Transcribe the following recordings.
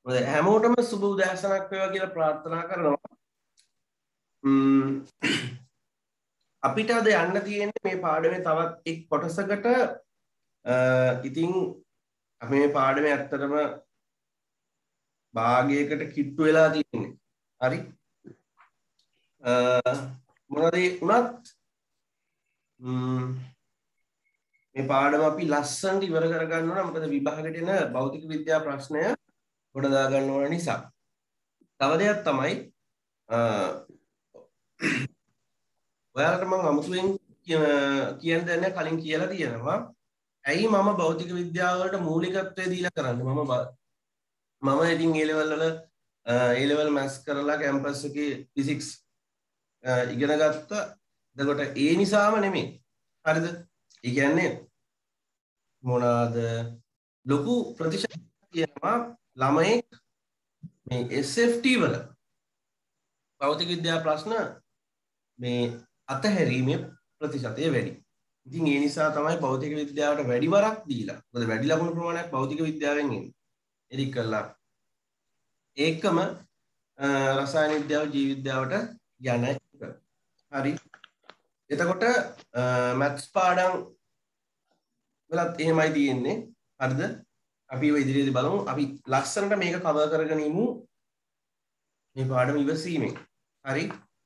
හැමෝටම සුබ උදෑසනක් වේවා කියලා ප්‍රාර්ථනා කරනවා. අපිට අද යන්න තියෙන්නේ මේ පාඩමේ තවත් එක් කොටසකට. ඉතින් අපි මේ පාඩමේ ඇත්තටම භාගයකට කිට්ටු වෙලා තියෙන්නේ. හරි. මොනවද වුණත් මේ පාඩම අපි ලස්සනට ඉවර කරගන්න ඕන. මොකද විභාගෙට එන භෞතික විද්‍යා ප්‍රශ්නය කොට දා ගන්න ඕන නිසා. තව දෙයක් තමයි ඔයාලට මම අමුතුවෙන් කියන්න දෙන්නේ කලින් කියලා තියෙනවා. ඇයි මම භෞතික විද්‍යාව වලට මූලිකත්වය දීලා කරන්නේ? මම ඉතින් A level වල A level maths කරලා කැම්පස් එකේ ෆිසික්ස් ඉගෙන ගත්තා. එතකොට ඒ නිසාම නෙමෙයි. හරිද? ඒ කියන්නේ මොනවාද ලොකු ප්‍රතිශතයක් තියෙනවා ළමයෙක් මේ SFT වල භෞතික විද්‍යා ප්‍රශ්න මේ අතහැරීමේ ප්‍රතිශතය වැඩි. ඉතින් ඒ නිසා තමයි භෞතික විද්‍යාවට වැඩි වරක් දීලා. මොකද වැඩි ලකුණු ප්‍රමාණයක් භෞතික විද්‍යාවෙන් එන්නේ. එරික් කළා. ඒකම රසායන විද්‍යාව ජීව විද්‍යාවට යන එක. හරි. එතකොට මැත්ස් පාඩම් වලත් එහෙමයි තියෙන්නේ. හරිද? අපි ඔය ඉදිරියේදී බලමු. අපි ලස්සනට මේක කවර් කරගෙන ඉමු. මේ පාඩම ඉවසීමෙන්. හරි.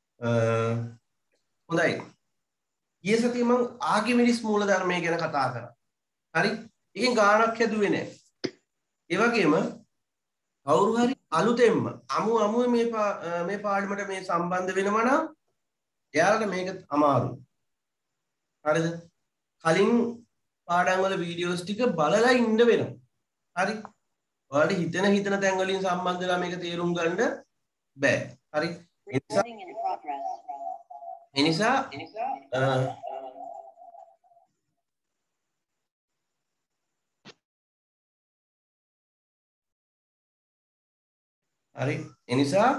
හොඳයි. ඊයේ සතියේ මම ආකිමිඩිස් මූලධර්මය ගැන කතා කරා. හරි? එකෙන් ගාණක් හැදුවේ නැහැ. ඒ වගේම කවුරු හරි අලුතෙන්ම අමුවේ මේ පාඩමට මේ සම්බන්ධ වෙනවා නම් එයාලට මේක අමාරුයි. හරිද? කලින් පාඩම් වල වීඩියෝස් ටික බලලා ඉන්න වෙනවා. හරි? ඔයාලට හිතන තැන් වලින් සම්බන්ධ වෙලා මේක තේරුම් ගන්න බෑ. හරි? එනිසා හරි එනිසා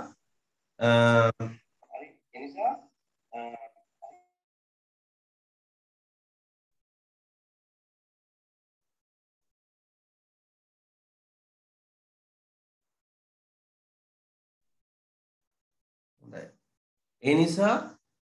ඒ නිසා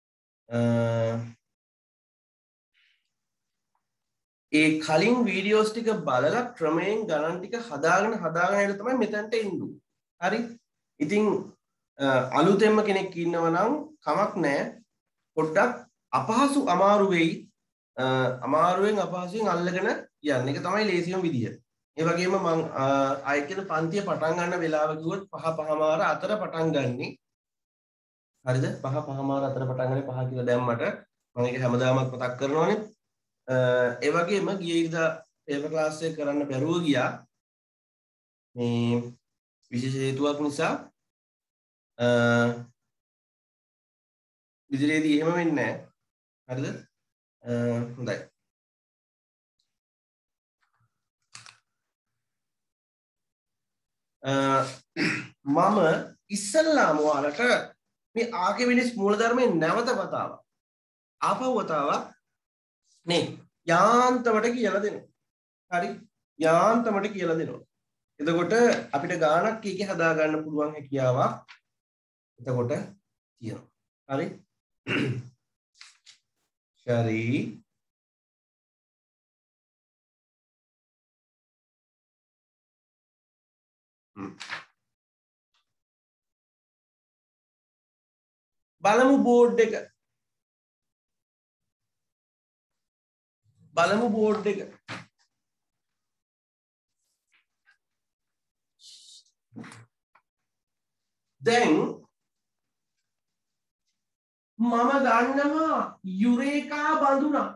ඒ කලින් වීඩියෝස් ටික බලලා ක්‍රමයෙන් ගණන් ටික හදාගෙන ඉන්න තමයි මෙතනට එන්නේ. හරි? ඉතින් අලුතෙන්ම කෙනෙක් ඉන්නවා නම් කමක් නැහැ. පොඩ්ඩක් අපහසු අමාරු වෙයි. අමාරුවෙන් අපහසුයෙන් අල්ලගෙන යන්න. ඒක තමයි ලේසියම විදිය. ඒ වගේම මම ආයෙත් පන්තිය පටන් ගන්න වෙලාව කිව්වොත් 5:05 අතර පටන් ගන්නේ. හරිද? 5:05 අතර පටන් ගන්නේ 5 කියලා දැම්මට මම ඒක හැමදාමත් මතක් කරනවානේ. ඒ වගේම ගියේ ඉරිදා පේපර් ක්ලාස් එක කරන්න බැරුව ගියා. මේ විශේෂ හේතුවක් නිසා ඉදිරියේදී එහෙම වෙන්නේ නැහැ. හරිද? හොඳයි. මම ඉස්සල්ලාම ඔයාලට මේ ආකිමිඩිස් මූලධර්මයේ නැවත වතාවක් ආපහු වතාවක් නේ යාන්තමට කියලා දෙනවා. හරි? යාන්තමට කියලා දෙනවා. එතකොට අපිට ගාණක් කීක හදා ගන්න පුළුවන් හැකියාවක් එතකොට තියෙනවා. හරි? ශරි බලමු බෝඩ් එක. දැන් මම ගන්නවා යුරේකා බඳුනක්.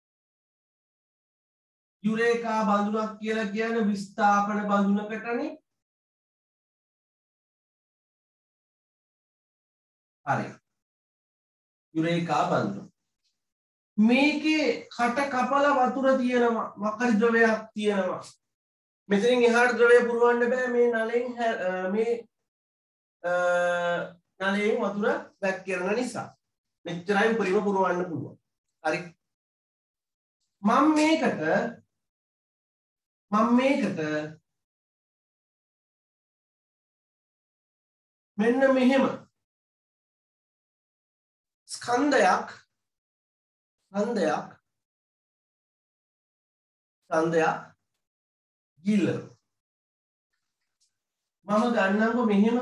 යුරේකා බඳුනක් කියලා කියන්නේ විස්ථාපන බඳුනකටනේ. හරි. යුරේකා බඳුන. මේකේ කට කපලා වතුර තියෙනවා. වක්කරි ද්‍රවයක් තියෙනවා. මෙතනින් එහාට ද්‍රවය පුරවන්න බෑ මේ නලයෙන් නලයෙන් වතුර වැක් කරන නිසා. මෙච්චරයි උපරිම පුරවන්න පුළුවන්. හරි. මම මේකට මෙන්න මෙහෙම ස්කන්ධයක් ගිල්ලන මම ගන්නම්කො මෙහෙම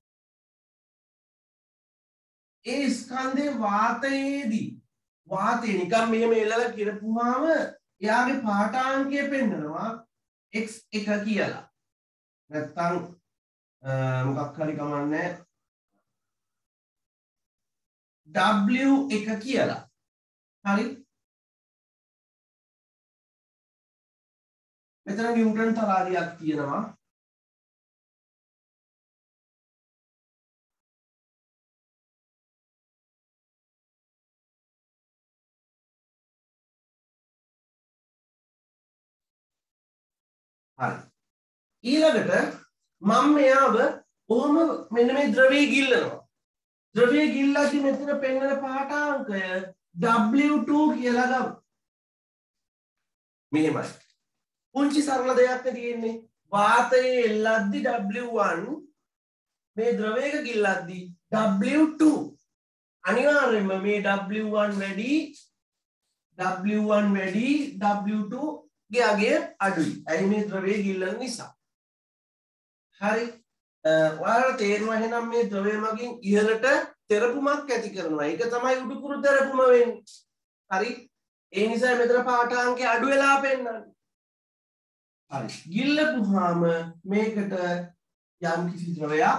ඒ ස්කන්ධේ වාතයේදී වාතය නිකන් මෙහෙම එල්ලලා කිරපුවාම එයාගේ පාඨාංකය පෙන්නනවා x1 කියලා. නැත්තම් මොකක් හරි කමන්නේ w1 කියලා. හරි? මෙතන නිව්ටන් තරාදියක් තියෙනවා. හරි. ඊළඟට මම මෙයාව කොහොම මෙන්න මේ ද්‍රවයේ ගිල්ලනවා. ද්‍රවයේ ගිල්ලද්දි මෙතන පෙන්වන පාඨාංකය W2 කියලා ගමු. මෙහෙමයි. පුංචි සරල දෙයක් තියෙන්නේ. වාතයේ එල්ලද්දි W1 මේ ද්‍රවයක ගිල්ලද්දි W2 අනිවාර්යයෙන්ම මේ W1 වැඩි W2 ගේ අඩුයි. ඇයි මේ ද්‍රවයේ ගිල්ලන නිසා. හරි. ඔයාලට තේරෙනවා එහෙනම් මේ ද්‍රවය මගින් ඉහළට තෙරපුමක් ඇති කරනවා. ඒක තමයි උඩුකුරු තෙරපුම වෙන්නේ. හරි. ඒ නිසා මෙතන පාඨාංකය අඩු වෙලා පෙන්නන්නේ. හරි. ගිල්ලපුවාම මේකට යම් කිසි ද්‍රවයක්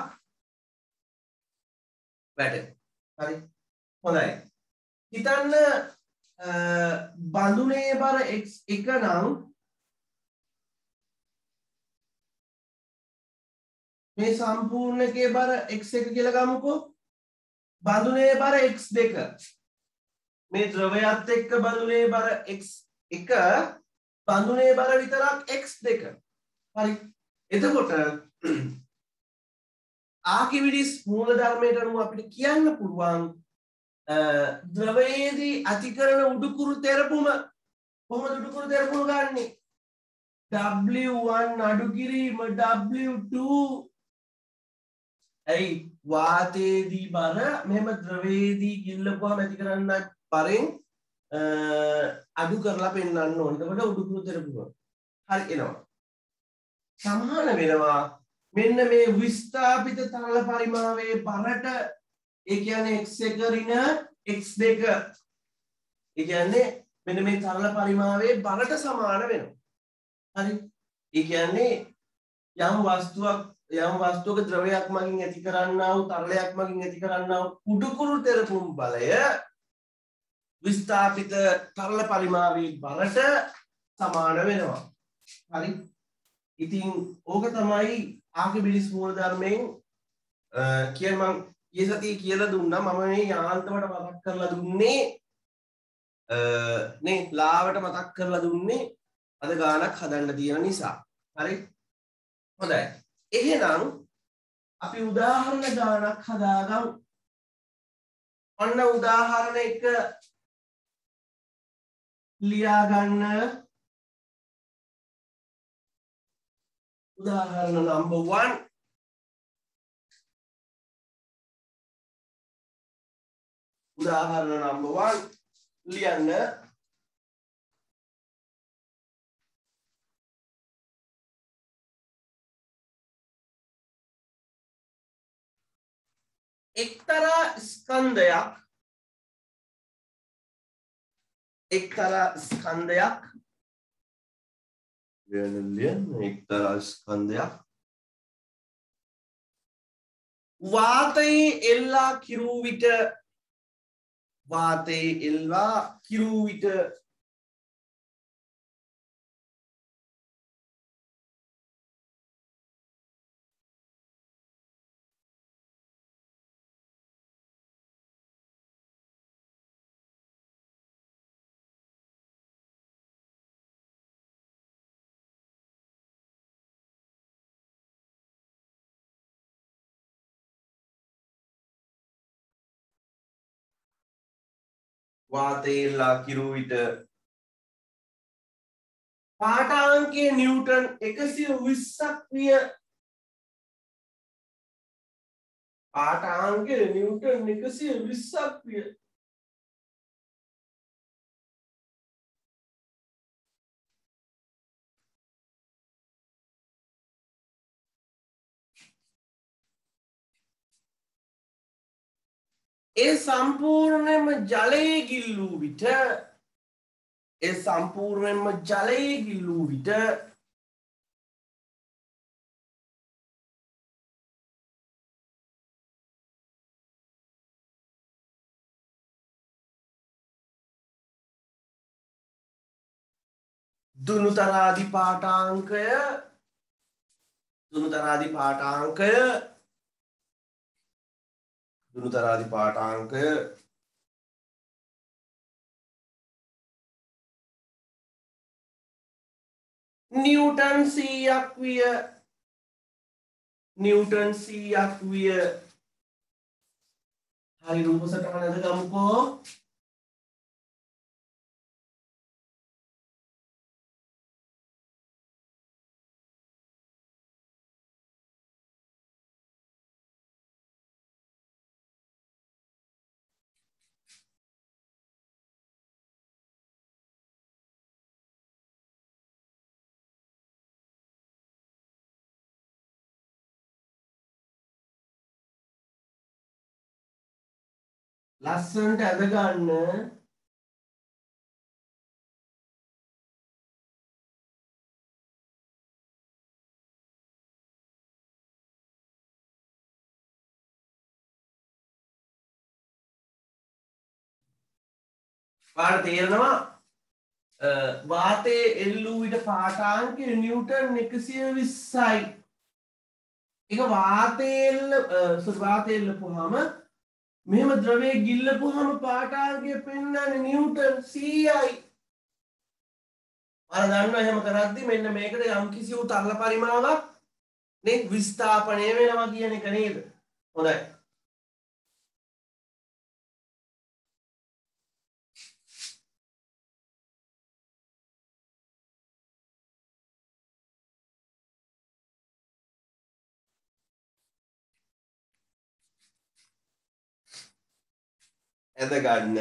වැටෙනවා. හරි. හොඳයි. හිතන්න බඳුනේ බර x1 නම් මේ සම්පූර්ණ එකේ බර x1 කියලා ගමුකෝ. බඳුනේ බර x2 මේ ද්‍රවයත් එක්ක බඳුනේ බර x1 බඳුනේ බර විතරක් x2. හරි. එතකොට ආකිමිඩිස් මූලධර්මයට අනුව අපිට කියන්න පුළුවන් ද්‍රවයේදී ඇතිකරන උඩුකුරු තෙරපුම කොහොමද උඩුකුරු තෙරපුම ගන්නෙ? W1 අඩු කිරීම W2 ඇයි වාතයේදී බර මෙහෙම ද්‍රවයේදී ගිල්ලපුවාම ඇති කරන්න බරෙන් අඩු කරලා පෙන්වන්න ඕනේ. එතකොට උඩුකුරු තෙරපුම හරි එනවා. සමාන වෙනවා මෙන්න මේ විස්ථාපිත තරල පරිමාවේ බරට. ඒ කියන්නේ x1 ඍණ x2 ඒ කියන්නේ මෙන්න මේ තරල පරිමාවේ බරට සමාන වෙනවා. හරි. ඒ කියන්නේ යම් වස්තුවක ද්‍රවයක් මගින් ඇති කරන්නා වූ තරලයක් මගින් ඇති කරන්නා වූ උඩුකුරු තෙරපුම් බලය විස්ථාපිත තරල පරිමාවේ බරට සමාන වෙනවා. හරි. ඉතින් ඕක තමයි ආකිමිඩිස් මූලධර්මයෙන් මම ඊයේ සතියේ කියලා දුන්නා. මම මේ යාන්ත්‍රවට මතක් කරලා දුන්නේ නේ ලාවට මතක් කරලා දුන්නේ අද ගානක් හදන්න තියෙන නිසා. හරි. හොඳයි. එහෙනම් අපි උදාහරණ ගානක් හදාගමු. ඔන්න උදාහරණ එක ලියා ගන්න. උදාහරණ number 1. උදාහරණ number 1 ලියන්න. එක්තරා ස්කන්ධයක් එක්තරා ස්කන්ධයක් වාතයේ එල්ලා කිරූ විට පාඨාංකයේ නිව්ටන් 120ක් විය. පාඨාංගය නිව්ටන් 120ක් විය. ඒ සම්පූර්ණයෙන්ම ජලයේ ගිල්ලූ විට දුනුතරාදි පාඨාංකය නිව්ටන් 100ක් විය. හරි රූප සටහනද ගමුකෝ. ලස්සනට ඇද ගන්න. පාඩ තේරෙනවා? වාතයේ එල්ලූ විට පාඨාංකය නිව්ටන් 120යි. ඒක වාතයේ එල්ලපුවාම මෙහෙම ද්‍රවයේ ගිල්ලපුවාම පාඨාංකය පෙන්වන්නේ නිව්ටන් 100යි. අර දන්නවා එහෙම කරද්දි මෙන්න මේකට යම්කිසි වූ තරල පරිමාවක් නේ විස්ථාපනය වෙනවා කියන එක නේද? හොඳයි. ඇද ගන්න.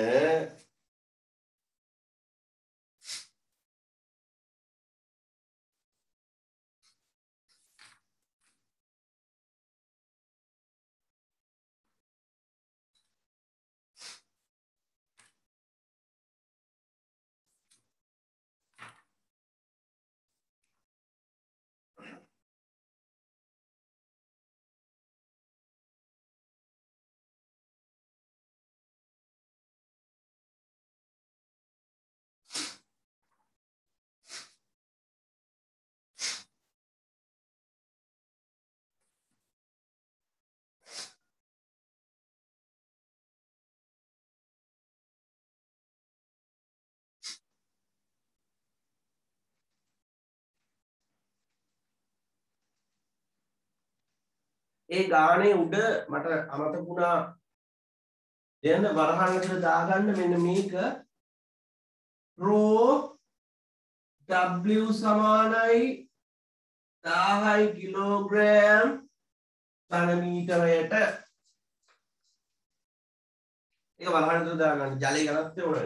ඒ ගානේ උඩ මට අමතක වුණා දෙන්න වරහන් ඇතුලේ දාගන්න මෙන්න මේක රෝ W සමානයි 1000 කිලෝග්‍රෑම් ඝන මීටරයට. ඒක වරහන් ඇතුලේ දාගන්න ජලයේ ඝනත්වය උනේ.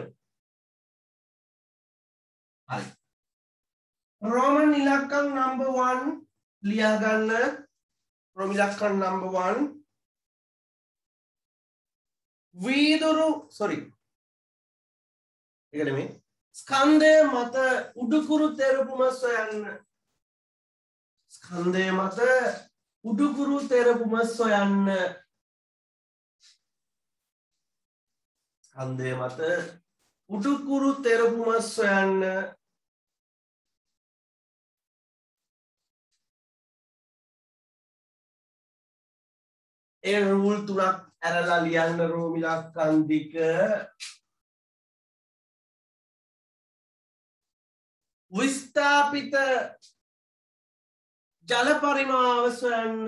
හරි. රෝමන් ඉලක්කම් number 1 ලියා ගන්න. රෝමන් ඉලක්කම් number 1 වීදුරු ඒක නෙමෙයි. ස්කන්ධය මත උඩුකුරු තෙරපුම සොයන්න. ස්කන්ධය මත උඩුකුරු තෙරපුම සොයන්න. ස්කන්ධය මත උඩුකුරු තෙරපුම සොයන්න. ඒ රූල් තුනක් ඇරලා ලියන්න රෝමිලක්කම් දෙක. විස්ථාපිත ජල පරිමාව සොයන්න.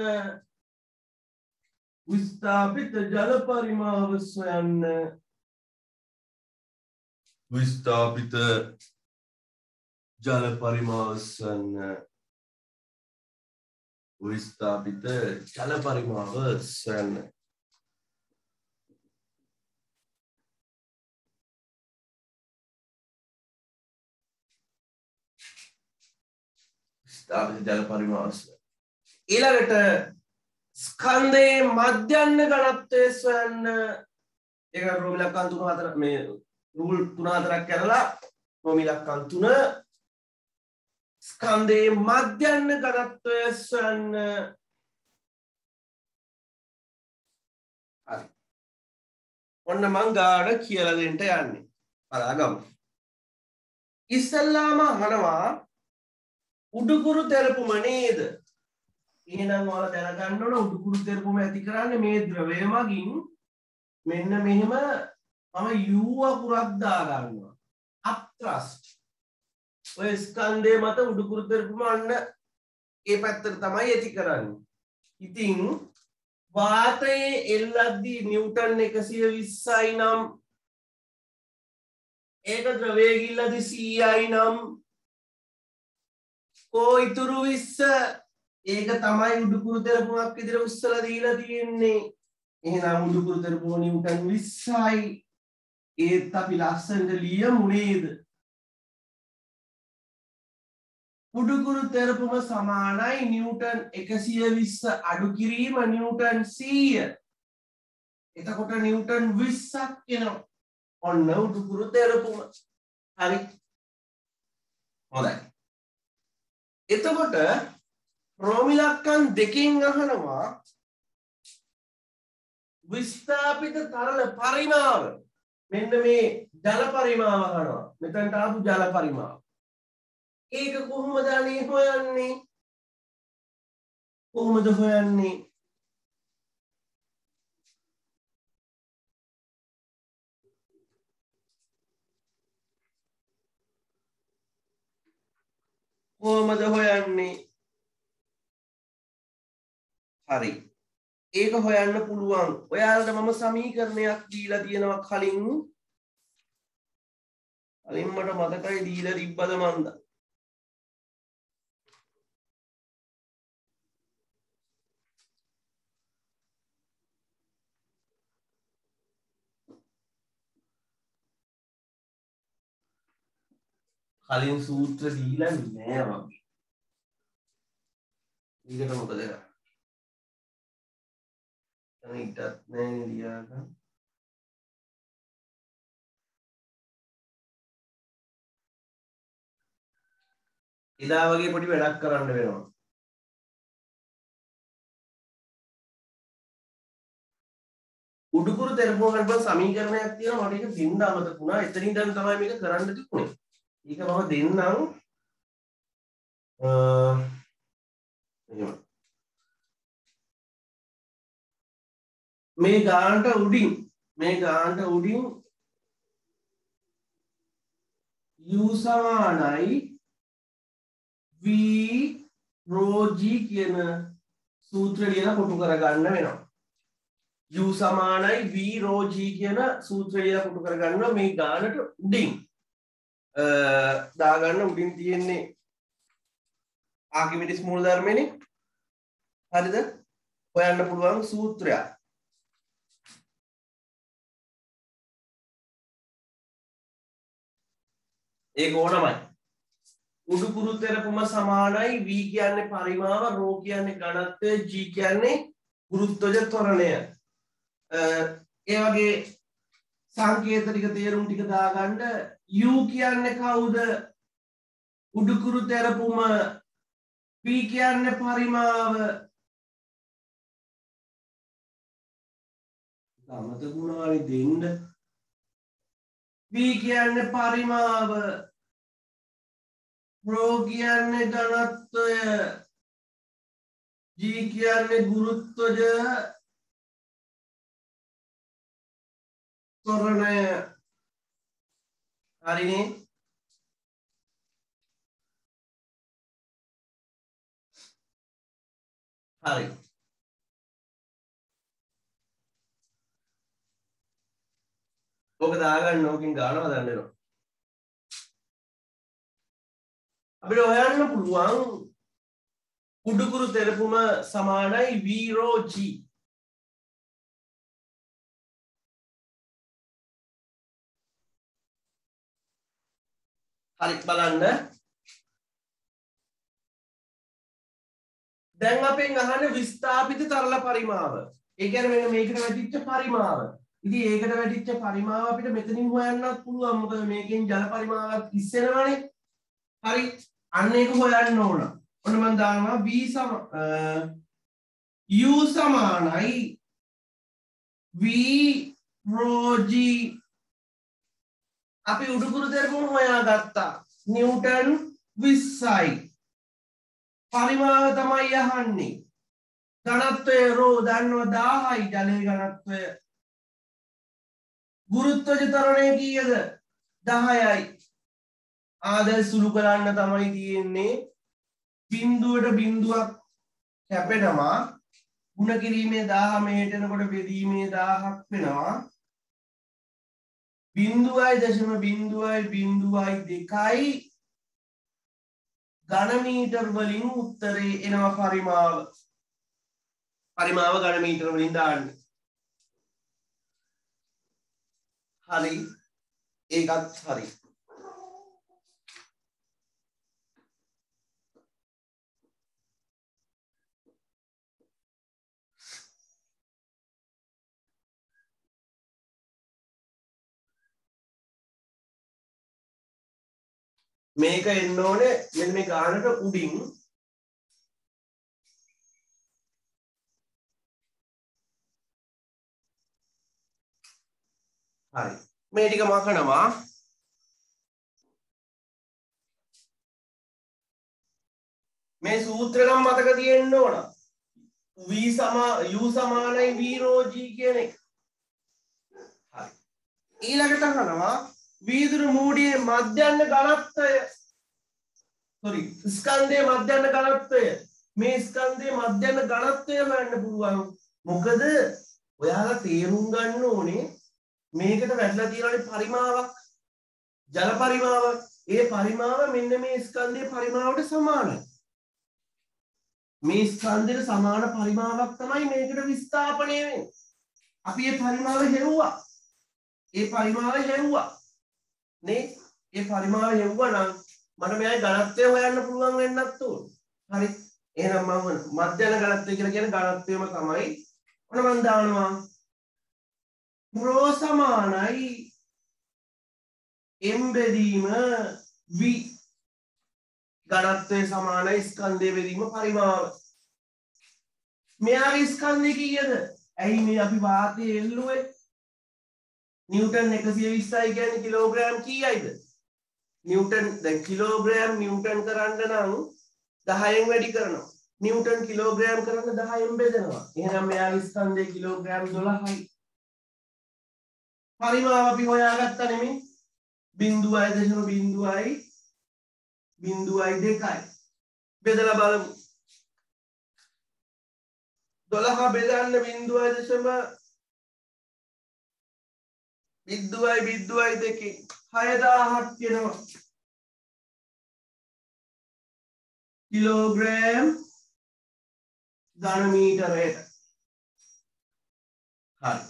විස්ථාපිත ජල පරිමාව සොයන්න. විස්ථාපිත ජල පරිමාව සොයන්න. විස්ථාපිත ජල පරිමාව සොයන්න. විස්ථාපිත ජල පරිමාස. ඊළඟට ස්කන්ධයේ මධ්‍යන්න ඝනත්වය සොයන්න. ඒක රෝමිලක්කන් 3 4 මේ රූල් 3 4ක් කරලා රෝමිලක්කන් 3 ස්කන්ධයේ මධ්‍යන්න ඝනත්වය සොයන්න. හරි. ඔන්න මං ගාඩ කියලා දෙන්න යන්නේ. බලාගමු. ඉස්සල්ලාම අහනවා උඩුකුරු තෙරපුම නේද? එහෙනම් ඔයාලා දැනගන්න ඕන උඩුකුරු තෙරපුම ඇති කරන්නේ මේ ද්‍රවය මගින් මෙන්න මෙහෙම මම U අකුරක් දා ගන්නවා. අප්‍රස්ට්. ඔය ස්කන්ධය මත උඩුකුරු තෙරපුම අන්න ඒ පැත්තට තමයි ඇති කරන්නේ. ඉතින් වාතයේ එල්ලද්දී නිව්ටන් 120යි නම් ඒක ද්‍රවයේ ගිල්ලදී 100යි නම් කෝ ඉතුරු 20 ඒක තමයි උඩුකුරු තෙරපුමක් විදිහට උස්සලා දීලා තියෙන්නේ. එහෙනම් උඩුකුරු තෙරපුම නිව්ටන් 20යි. ඒත් අපි ලස්සනට ලියමු නේද? උඩුකුරු තෙරපුම සමානයි නිව්ටන් 120 අඩු කිරීම නිව්ටන් 100. එතකොට නිව්ටන් 20ක් එනවා. ඔන්න උඩුකුරු තෙරපුම. හරි. හොඳයි. එතකොට රෝමිලක්කන් දෙකෙන් අහනවා විස්ථාපිත තරල පරිමාව. මෙන්න මේ ජල පරිමාව අහනවා. මෙතනට ආපු ජල පරිමාව. ඒක කොහොමද අනේ හොයන්නේ? කොහොමද හොයන්නේ? කොහොමද හොයන්නේ? හරි. ඒක හොයන්න පුළුවන්. ඔයාලට මම සමීකරණයක් දීලා තියෙනවා කලින්. කලින් මට මතකයි දීලා තිබ්බද මන්ද? කලින් සූත්‍ර දීලා නෑ වගේ. ඊකට මොකද කරන්නේ? අනිටත් නෑ ලියාගන්න. එදා වගේ පොඩි වැඩක් කරන්න වෙනවා. උඩුකුරු තෙරපුම ගන්න සමීකරණයක් තියෙනවා මට ඒක දෙන්න අමතක වුණා. එතනින් දැන් තමයි මේක කරන්න තිබුණේ. ඒක මම දෙන්නම්. එහෙම. මේ ගානට උඩින් U සමානයි V rho G කියන සූත්‍රය ලියලා කොටු කරගන්න වෙනවා. U සමානයි V rho G කියන සූත්‍රය ලියලා කොටු කරගන්නවා. මේ ගානට උඩින් දාගන්න උඩින් තියෙන්නේ ආකිමිඩිස් මූලධර්මනේ. හරිද? හොයන්න පුළුවන් සූත්‍රයක්. ඒක ඕනමයි. උඩුකුරු තෙරපුම සමානයි V කියන්නේ පරිමාව, ρ කියන්නේ ඝනත්වය, G කියන්නේ ගුරුත්වජ ත්වරණය. ඒ වගේ සංකේත ටික තේරුම් ටික දාගන්න. U කියන්නේ කවුද? උඩුකුරු තෙරපුම. V කියන්නේ පරිමාව. අමතකුණානේ දෙන්න. V කියන්නේ පරිමාව. ρ කියන්නේ ඝනත්වය. G කියන්නේ ගුරුත්වජ ත්වරණය. හරිනේ? හරි. ඕක දාගන්න ඕකෙන් ගානව දාන්න වෙනවා. අපිට හොයන්න පුළුවන් උඩුකුරු තෙරපුම සමානයි V rho G. හරි බලන්න. දැන් අපෙන් අහන්නේ විස්ථාපිත තරල පරිමාව. ඒ කියන්නේ මෙන්න මේකට වැටිච්ච පරිමාව. ඉතින් ඒකට වැටිච්ච පරිමාව අපිට මෙතනින් හොයන්නත් පුළුවන්. මොකද මේකෙන් ජල පරිමාවක් ඉස්සෙනවනේ. හරි. අන්න ඒක හොයන්න ඕන. ඔන්න මම දානවා U සමානයි V rho G. අපි උඩුකුරු තෙරපුම හොයාගත්තා. නිව්ටන් 20යි. පරිමාව තමයි අහන්නේ. ඝනත්වය රෝ දන්නවා 1000යි ජලයේ ඝනත්වය. ගුරුත්වජ ත්වරණය කීයද? 10යි. ආදල් සුළු කරන්න තමයි තියෙන්නේ. බිඳුවට බිඳුවක් කැපෙනවා. ಗುಣ කිරීමේ 1000 මෙහෙට එනකොට බෙදීමේ 1000ක් වෙනවා. 0.0.02යි ඝන මීටර් වලින් උත්තරේ එනවා පරිමාව. පරිමාව ඝන මීටර වලින් දාන්නේ. හරි. ඒකත් හරි. මේක එන්න ඕනේ මෙන්න මේ ගානට උඩින්. හරි. මේ ටික මකනවා. මේ සූත්‍රය නම් මතක තියෙන්න ඕන. U සමානයි V rho G කියන එක. හරි. ඊළඟට අහනවා වීදුරු මූඩියේ මධ්‍යන්න ඝනත්වය. ස්කන්ධයේ මධ්‍යන්න ඝනත්වය. මේ ස්කන්ධයේ මධ්‍යන්න ඝනත්වය හොයන්න පුළුවන්. මොකද ඔයාලා තේරුම් ගන්න ඕනේ මේකට වැටලා තියෙනනේ පරිමාවක්. ජල පරිමාවක්. ඒ පරිමාව මෙන්න මේ ස්කන්ධයේ පරිමාවට සමානයි. මේ ස්කන්ධයට සමාන පරිමාවක් තමයි මේකට විස්ථාපනය වෙන්නේ. අපි මේ පරිමාව හෙව්වා. ඒ පරිමාව හෙව්වා. නේ? ඒ පරිමාව හෙව්වා නම් මට මෙයාගේ ඝනත්වය හොයන්න පුළුවන් වෙන්නත් ඕන. හරි. එහෙනම් මම මධ්‍යන ඝනත්වය කියලා කියන ඝනත්වයම තමයි. ඔන්න මම දානවා rho සමානයි m බෙදීම v. ඝනත්වය සමානයි ස්කන්ධයේ බෙදීම පරිමාව. මෙයාගේ ස්කන්ධය කීයද? ඇයි මේ අපි වාතයේ එල්ලුවේ? නිව්ටන් 120යි කියන්නේ කිලෝග්‍රෑම් කීයයිද? නිව්ටන් දැන් කිලෝග්‍රෑම් නිව්ටන් කරන්න නම් 10න් වැඩි කරනවා. නිව්ටන් කිලෝග්‍රෑම් කරන්න 10න් බෙදනවා. එහෙනම් මෙයාගේ ස්කන්ධයේ කිලෝග්‍රෑම් 12යි. පරිමාව අපි හොයාගත්තා නෙමෙයි. 0.0.2යි. බෙදලා බලමු. 12 බෙදන්න 0.2 6000ක් වෙනවා. කිලෝග්‍රෑම් ඝන මීටරයට. හරි.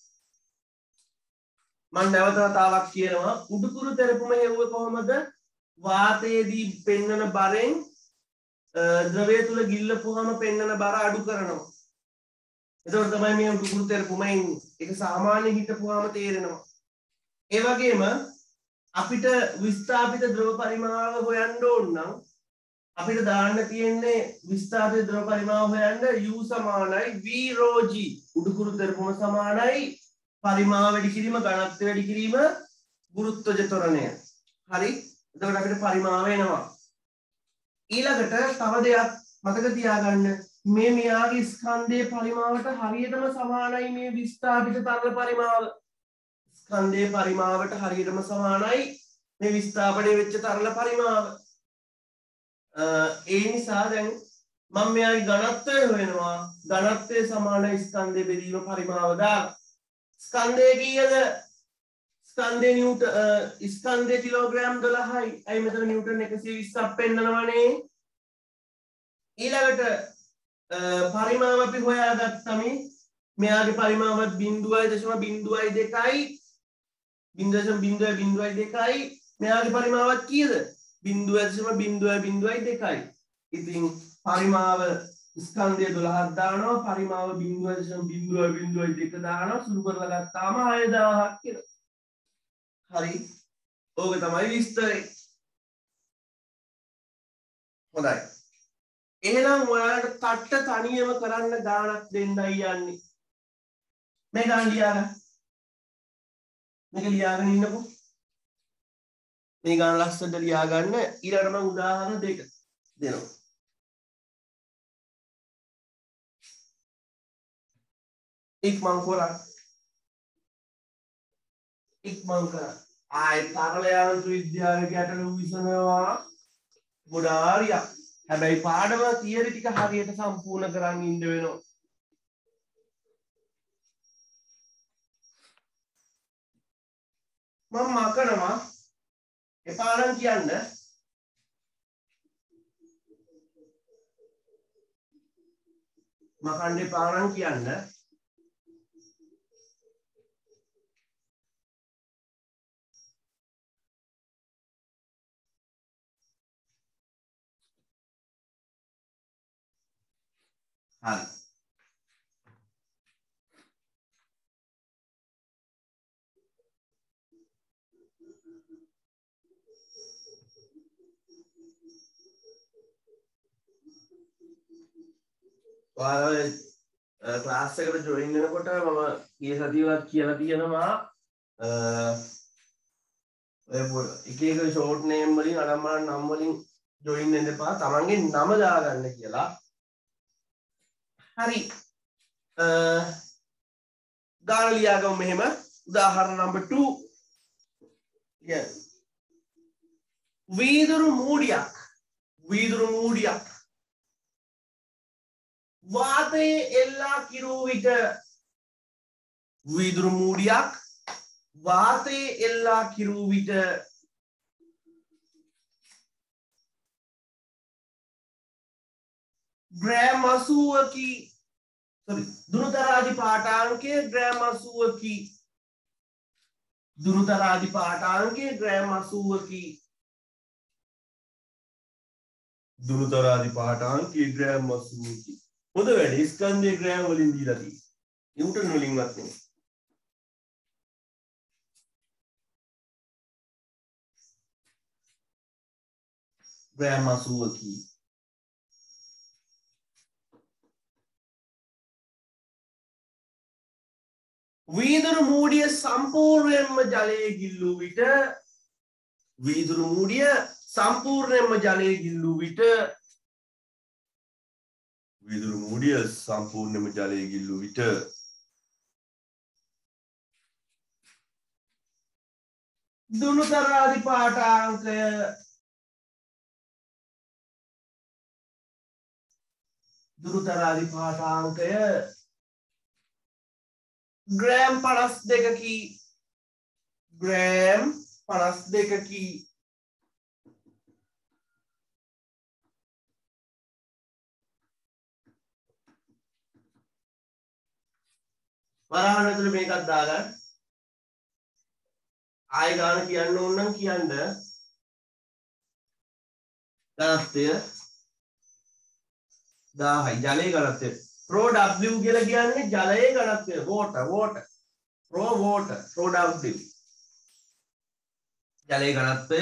මම නැවත වතාවක් කියනවා උඩුකුරු තෙරපුම හෙව්වේ කොහොමද? වාතයේදී පෙන්නන බරෙන් ද්‍රවය තුල ගිල්ලපුවාම පෙන්නන බර අඩු කරනවා. එතකොට තමයි මේ උඩුකුරු තෙරපුම එන්නේ. ඒක සාමාන්‍ය හිටපුවාම තේරෙනවා. ඒ වගේම අපිට විස්ථාපිත ද්‍රව පරිමාව හොයන්න ඕන නම් අපිට දාන්න තියෙන්නේ විස්ථාපිත ද්‍රව පරිමාව හොයන්න U සමානයි V rho G. උඩුකුරු තෙරපුම සමානයි පරිමාව වැඩි කිරීම ඝනත්වය වැඩි කිරීම ගුරුත්වජ ත්වරණය. හරි. එතකොට අපිට පරිමාව එනවා. ඊළඟට තව දෙයක් මතක තියාගන්න. මේ මෙයාගේ ස්කන්ධයේ පරිමාවට හරියටම සමානයි මේ විස්ථාපිත තරල පරිමාව. ස්කන්ධයේ පරිමාවට හරියටම සමානයි මේ විස්ථාපනය වෙච්ච තරල පරිමාව. ඒ නිසා දැන් මම මෙයාගේ ඝනත්වය හොයනවා. ඝනත්වය සමාන ස්කන්ධයේ බෙදීම පරිමාව දාලා. ස්කන්ධය කීයද? ස්කන්ධය ස්කන්ධය කිලෝග්‍රෑම් 12යි. අයි මෙතන නිව්ටන් 120ක් පෙන්නනවනේ. ඊළඟට පරිමාව අපි හොයාගත්තම මෙයාගේ පරිමාවත් 0.02යි 0.002යි මෙයාගේ පරිමාවත් කීයද? 0.002යි. ඉතින් පරිමාව ස්කන්ධය 12ක් දානවා පරිමාව 0.0.02 දානවා සුළු කරලා ගත්තාම 6000ක් කියලා. හරි. ඕක තමයි විස්තරේ. හොඳයි. එහෙනම් ඔයාලට තට්ට තනියම කරන්න ගාණක් දෙන්නයි යන්නේ. මේ ගාණ ලියාගන්න. මේක ලියාගෙන ඉන්නකෝ. මේ ගාණ ලස්සනට ලියාගන්න. ඊළඟට මම උදාහරණ දෙක දෙනවා. ඉක්මන් කරා. ආයෙ තරල යාන්ත්‍ර විද්‍යාවේ ගැටලු විසඳනවා. ගොඩාරියක්. හැබැයි පාඩම තියරි ටික හරියට සම්පූර්ණ කරන් ඉන්න වෙනවා. මම මකනවා එපා නම් කියන්න. මකන්න එපා නම් කියන්න. හරි. ඔයාලා ක්ලාස් එකට ජොයින් වෙනකොට මම ඊයේ සතියේවත් කියලා තියෙනවා එක එක ෂෝට් නේම් වලින් අනම්මන නම් වලින් ජොයින් වෙන්න එපා. තමන්ගේ නම දාගන්න කියලා. හරි. ගාන ලියාගමු මෙහෙම. උදාහරණ නම්බර් 2. Yeah. වීදුරු මූඩියක් වාතයේ එල්ලා කිරූ විට වීදුරු මූඩියක් වාතයේ එල්ලා කිරූ විට ග්‍රෑම් 80කි දුරුතරාදි පාඨාංකය ග්‍රෑම් 80කි දුරුතරාදි පාඨාංකය ග්‍රෑම් 80කි දුරුතරාදි පාඨාංකය ග්‍රෑම් 80කි. හොඳ වැඩි ස්කන්ධයේ ග්‍රෑම් වලින් දීලා තියෙන්නේ. නිව්ටන් වලින්වත් නෙමෙයි. ග්‍රෑම් 80කි. වීදුරු මූඩිය සම්පූර්ණයෙන්ම ජලයේ ගිල්ලූ විට වීදුරු මූඩිය සම්පූර්ණයෙන්ම ජලයේ ගිල්ලූ විට වීදුරු මූඩිය සම්පූර්ණයෙන්ම ජලයේ ගිල්ලූ විට දුනුතරාදි පාඨාංකය ග්‍රෑම් 52කි ග්‍රෑම් 52කි වරහන් ඇතුලේ මේකක් දාගන්න. ආයෙ ගාන කියන්න ඕන නම් කියන්න. ඝනත්වය 1000යි ජලයේ ඝනත්වය. Rho W කියලා කියන්නේ ජලයේ ඝනත්වය. water Rho W. ජලයේ ඝනත්වය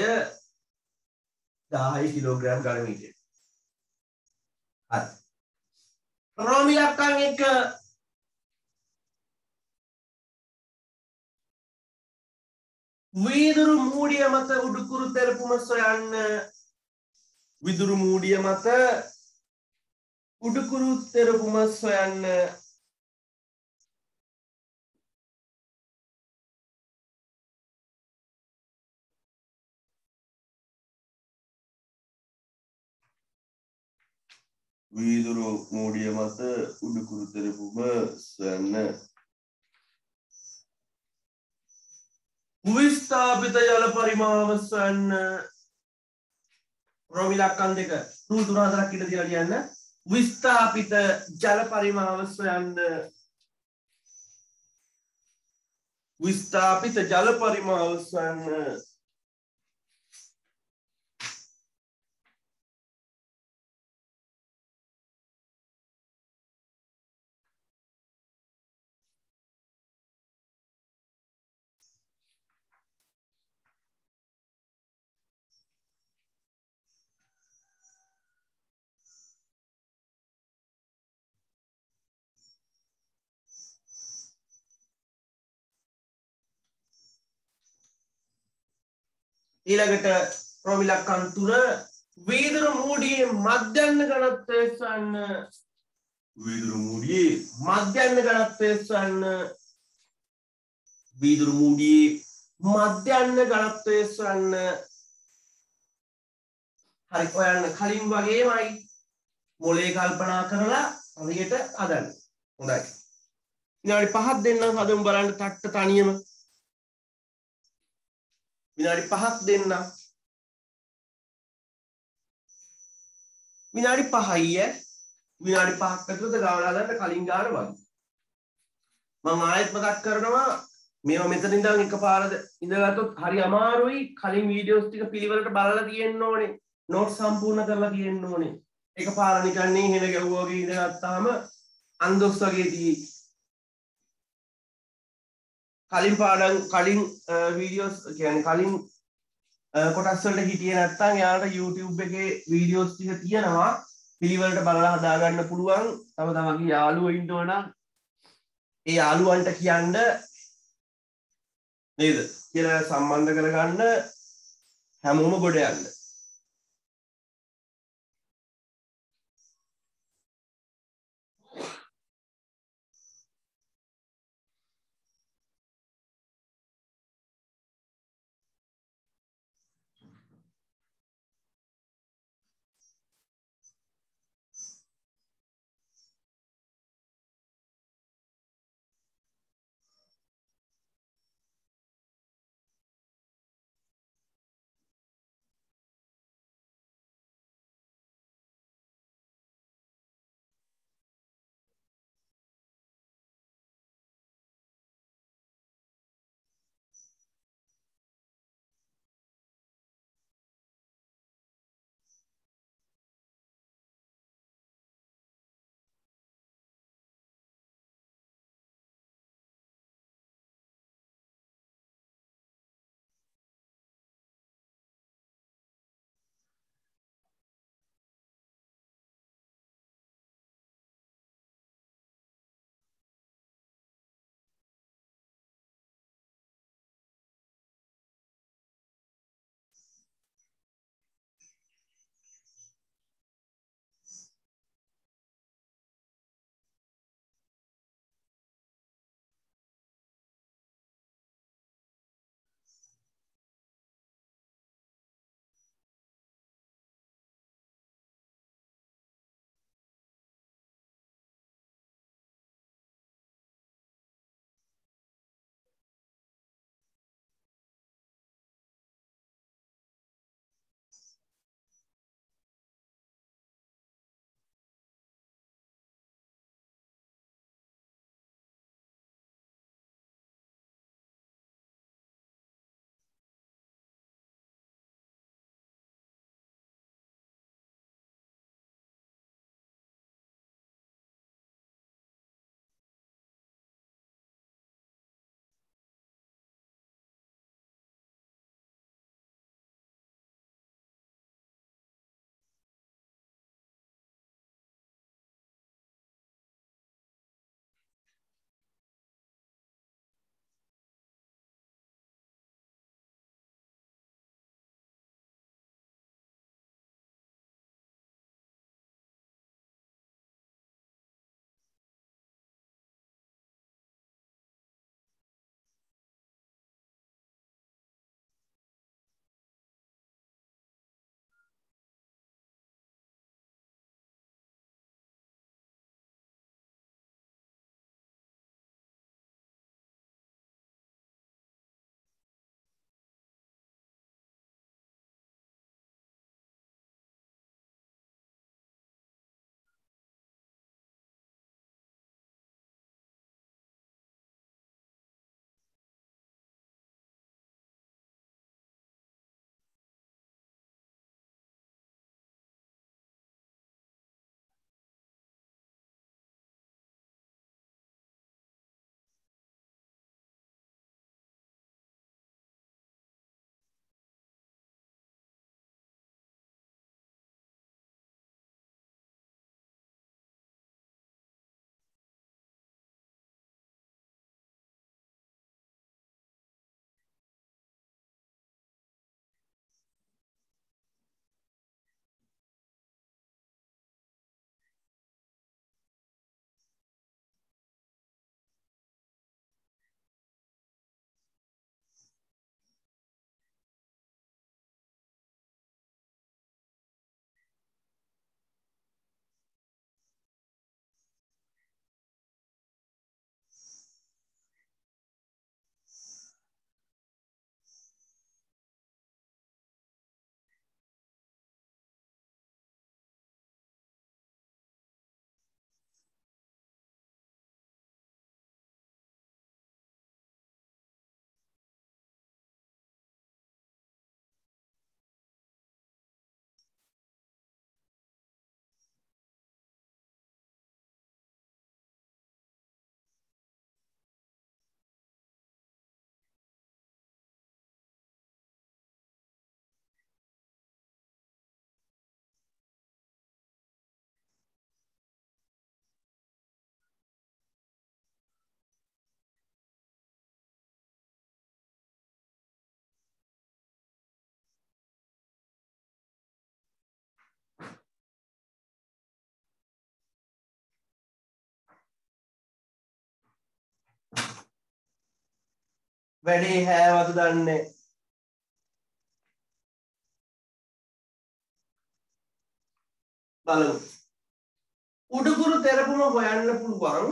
1000 කිලෝග්‍රෑම් ඝන මීටර්. හරි. රෝම ඉලක්කම් එක වීදුරු මූඩිය මත උඩුකුරු තෙරපුම සොයන්න. විදුරු මූඩිය මත උඩුකුරු තෙරපුම සොයන්න. වීදුරු මූඩිය මත උඩුකුරු තෙරපුම සොයන්න. විස්ථාපිත ජල පරිමාව සොයන්න. රෝම ඉලක්කම් දෙක 3 4ක් ඉඳ තියලා කියන්න. විස්ථාපිත ජල පරිමාව සොයන්න. විස්ථාපිත ජල පරිමාව සොයන්න. ඊළඟට ක්‍රම ඉලක්කම් 3 වීදුරු මූඩියේ මධ්‍යන්න ඝනත්වය සොයන්න වීදුරු මූඩියේ මධ්‍යන්න ඝනත්වය සොයන්න වීදුරු මූඩියේ මධ්‍යන්න ඝනත්වය සොයන්න හරි ඔයන්න කලින් වගේමයි මොලේ කල්පනා කරලා හරියට හදන්න හොඳයි විනාඩි 5ක් දෙන්නම් හදමු බලන්න තට්ට තනියම විනාඩි 5ක් දෙන්නම් විනාඩි 5යි විනාඩි 5ක් ඇතුළත ගාවලා හදන්න කලින් ගාන වගේ මම ආයෙත් මතක් කරනවා මේවා මෙතන ඉඳන් එකපාරද ඉඳගත්තොත් හරි අමාරුයි කලින් වීඩියෝස් ටික පිළිවෙලට බලලා තියෙන්න ඕනේ නෝට් සම්පූර්ණ කරලා තියෙන්න ඕනේ එකපාර නිකන් නේ හෙල ගැහුවා වගේ ඉඳගත්තාම අන්දොස් වගේ තියෙයි කලින් පාඩම් කලින් වීඩියෝස් කියන්නේ කලින් කොටස් වලට හිටියේ නැත්නම් යාළුවට YouTube එකේ වීඩියෝස් ටික තියෙනවා පිළිවෙලට බලලා හදා ගන්න පුළුවන් තව තමන්ගේ යාළුවෝ ඉන්නවනම් ඒ යාළුවන්ට කියන්න නේද කියලා සම්බන්ධ කරගන්න හැමෝම ගොඩ යන්න වැඩේ හැවද දන්නේ බලමු උඩුකුරු තෙරපුම හොයන්න පුළුවන්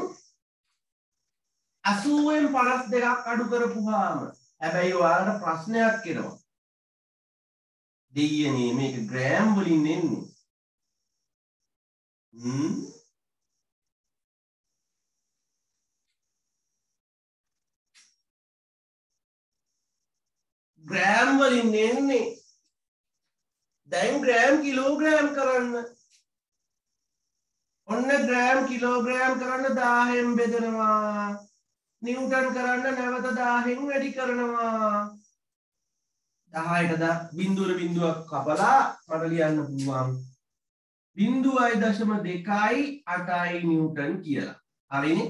80න් 52ක් අඩු කරපුවාම හැබැයි ඔයාලට ප්‍රශ්නයක් එනවා දෙයියනේ මේක ග්‍රෑම් වලින් එන්නේ ග්‍රෑම් වලින් එන්නේ දැන් ග්‍රෑම් කිලෝග්‍රෑම් කරන්න ඔන්න ග්‍රෑම් කිලෝග්‍රෑම් කරන්න 1000න් බෙදනවා නිව්ටන් කරන්න නැවත 1000න් වැඩි කරනවා 10ට බිංදුවට බිංදුවක් කපලා මට ලියන්න පුළුවන් 0.2 නිව්ටන් කියලා හරිනේ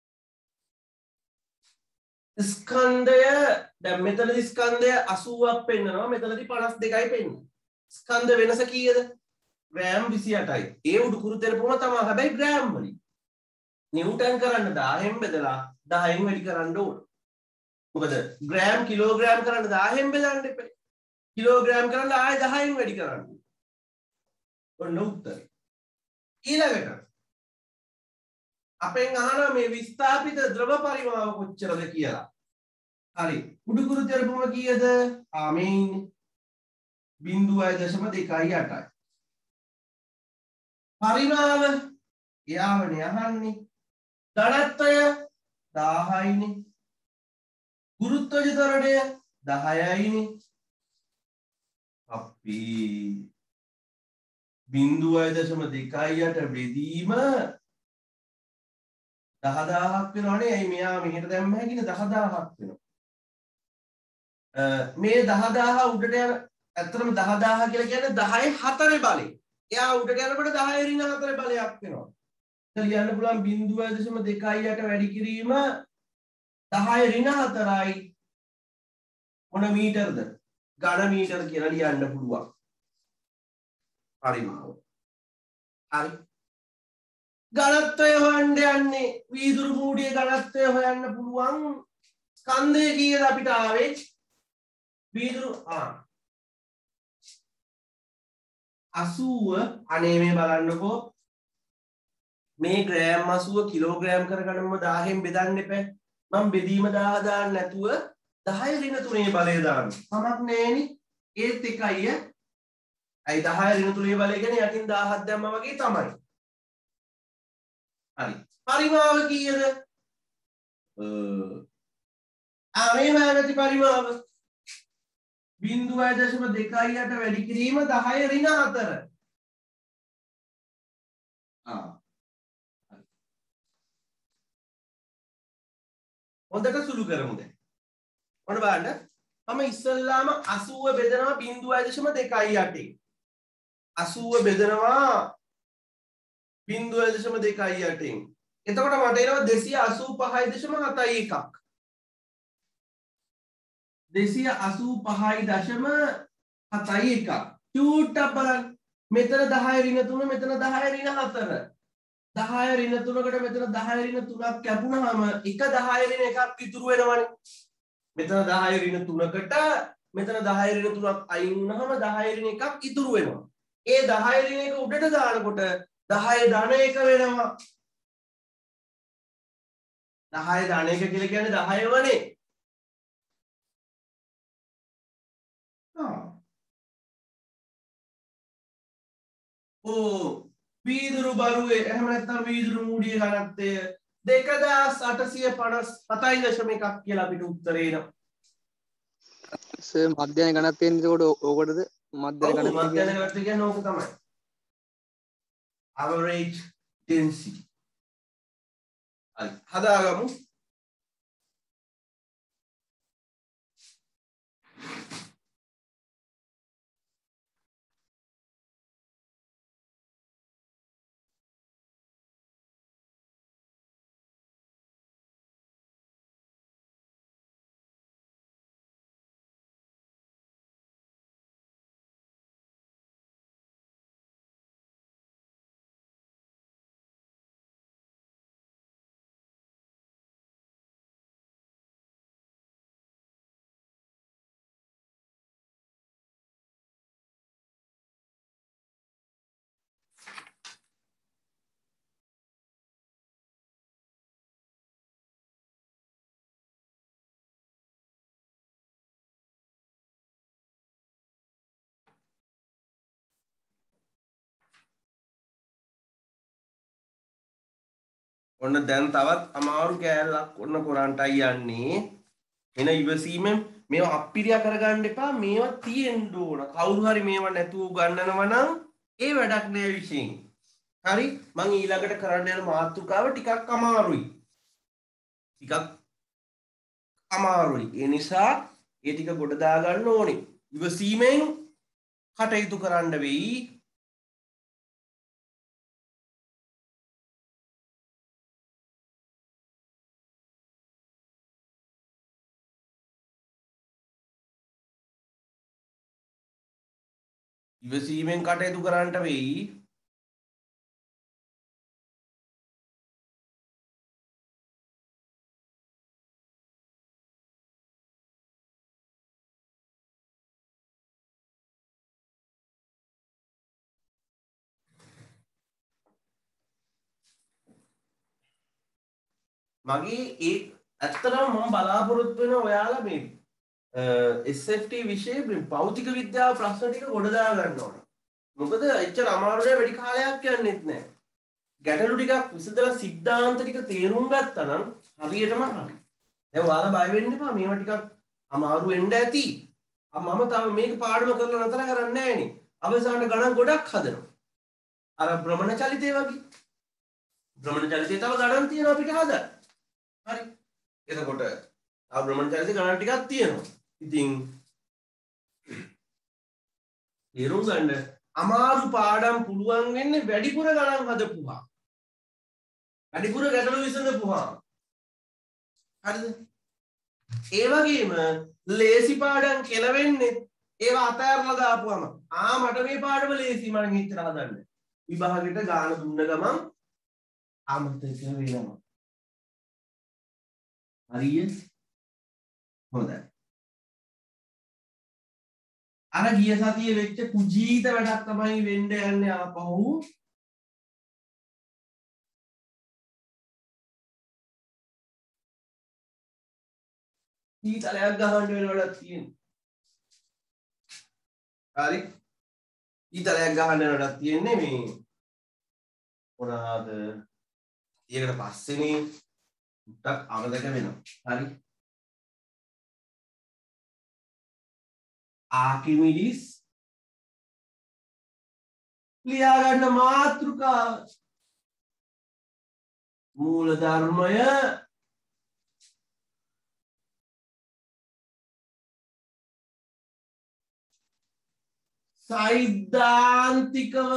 ස්කන්ධය දැන් මෙතනදී ස්කන්ධය 80ක් පෙන්නනවා මෙතනදී 52යි පෙන්නනවා ස්කන්ධ වෙනස කීයද ග්‍රෑම් 28යි ඒ උඩුකුරු තෙරපුම තමයි හැබැයි ග්‍රෑම් වලින් නිව්ටන් කරන්න 1000න් බෙදලා 10න් වැඩි කරන්න ඕන මොකද ග්‍රෑම් කිලෝග්‍රෑම් කරන්න 1000න් බෙදන්න එපා කිලෝග්‍රෑම් කරන්න ආයෙ 10න් වැඩි කරන්න ඔන්න උත්තරේ ඊළඟට අපෙන් අහනවා මේ විස්ථාපිත ද්‍රව පරිමාව කොච්චරද කියලා. හරි. උඩුකුරු තෙරපුම කීයද? මේ ඉන්නේ 0.28යි. පරිමාව එයාවනේ අහන්නේ. ඝනත්වය 1000යිනේ. ගුරුත්වාකර්ෂණ ත්වරණය 10යිනේ. අපි 0.28 බෙදීම 10000ක් වෙනවනේ. ඇයි මෙයා මෙහෙට දැම්ම හැකිනේ 10000ක් වෙනවා. මේ 10000 උඩට යන ඇත්තටම 10000 කියලා කියන්නේ 10 4 බලය. එයා උඩට යනකොට 10 ඍණ 4 බලයක් වෙනවා. ඒක ලියන්න පුළුවන් 0.28 වැඩි කිරීම 10 ඍණ 4යි. මොන මීටරද? ඝන මීටර කියලා ලියන්න පුළුවන්. පරිමාව. හරි. ඝනත්වය හොයන්න යන්නේ වීදුරු මූඩියේ ඝනත්වය හොයන්න පුළුවන් ස්කන්ධය කීයද අපිට ආවේ වීදුරු 80 අනේ මේ බලන්නකෝ මේ ග්‍රෑම් 80 කිලෝග්‍රෑම් කරගන්නම 1000න් බෙදන්න එපා මම බෙදීම 1000 දාන්න නැතුව 10 ඍණ 3 බලය දාන්න කමක් නෑනේ ඒත් එකයි අයි 10 ඍණ 3 බලය කියන්නේ යටින් 1000ක් දැම්මා වගේ තමයි හරි පරිමාව කීයද මේ මානති පරිමාව 0.28 වැඩි කිරීම 10 ඍණ 4 හොඳට සුළු කරමු දැන් ඔන්න බලන්න මම ඉස්සල්ලාම 80 බෙදනවා 0.28 80 බෙදනවා 0.28 එතකොට මට එනවා 285.71ක් 285.71ක් චූට්ටක් බලන්න මෙතන 10 ඍණ 3 මෙතන 10 ඍණ 4 10 ඍණ 3කට මෙතන 10 ඍණ 3ක් කැපුණාම එක 10 ඍණ එකක් ඉතුරු වෙනවනේ මෙතන 10 ඍණ 3කට මෙතන 10 ඍණ 3ක් අයින් වුණාම 10 ඍණ එකක් ඉතුරු වෙනවා ඒ 10 ඍණ එක උඩට දානකොට 10 ධන 1 වෙනවා 10 ධන 1 කියලා කියන්නේ 10 වනේ වීදුරු බරුවේ එහෙම නැත්නම් වීදුරු මූඩියේ ඝනත්වය 2857.1 කියලා අපිට උත්තරේ එනවා. සර් මධ්‍යන ඝනත්වයෙන් එතකොට ඕකටද මධ්‍යන ඝනත්වය මධ්‍යන ඝනත්වය කියන්නේ ඕක තමයි. average density. හරි. හදාගමු. ඔන්න දැන් තවත් අමාරු කෑල්ලක් ඔන්න කොරන්ටයි යන්නේ. එන ඉවසීමෙන් මේවා අප්පිරියා කරගන්න එපා. මේවා තියෙන්න ඕන. කවුරු හරි මේවා නැතුව ගන්නනවා නම් ඒ වැඩක් නෑ විශ්ින්. හරි මං ඊළඟට කරන්න යන මාතෘකාව ටිකක් අමාරුයි. ඒ නිසා ඒ ටික ගොඩ දාගන්න ඕනේ. ඉවසීමෙන් කටයුතු කරන්න වෙයි. ඉවසීමෙන් කටයුතු කරන්නට වෙයි. මගේ ඒ ඇත්තටම මම බලාපොරොත්තු වෙන ඔයාලා මේ SFT විෂයේ භෞතික විද්‍යාව ප්‍රශ්න ටික ගොඩ දා ගන්න ඕන. මොකද එච්චර අමාරු නෑ වැඩි කාලයක් යන්නෙත් නෑ. ගැටලු ටිකක් විසඳලා සිද්ධාන්ත ටික තේරුම් ගත්තා නම් හරියටම හරි. දැන් ඔයාලා බය වෙන්න එපා මේවා ටිකක් අමාරු වෙන්න ඇති. මම තව මේක පාඩම කරලා නතර කරන්නේ නෑනේ. අවසාන ගණන් ගොඩක් හදනවා. අර භ්‍රමණ චලිතය වගේ. භ්‍රමණ චලිතය තව ගණන් තියෙනවා අපිට හදන්න. හරි. එතකොට ආ භ්‍රමණ චලිතය ගණන් ටිකක් තියෙනවා. ඉතින් තේරුම් ගන්න අමාරු පාඩම් පුළුවන් වෙන්නේ වැඩිපුර ගණන් හදපුවා. වැඩිපුර ගැටලු විසඳපුවා. හරිද? ඒ වගේම ලේසි පාඩම් කෙලවෙන්නේ ඒවා අතහැරලා දාපුවම මට මේ පාඩම ලේසි මම හිතලා හදන්නේ. විභාගෙට ගාන දුන්න ගමන් අමතක වෙනවා. හරියට? හොඳයි. අර ගිය සතියේ වෙච්ච කුජීත වැඩක් තමයි වෙන්න යන්නේ ආපහු. ඊතලයක් ගහන්න වෙන වැඩක් තියෙනවා. හරි. ඊතලයක් ගහන්න වෙන වැඩක් තියෙන්නේ මේ මොනවාද? ඊකට පස්සේනේ ටක් අමතක වෙනවා. හරි. ආකිමිඩිස් ලියාගන්න මාතෘකාව මූල ධර්මය සෛද්ධාන්තිකව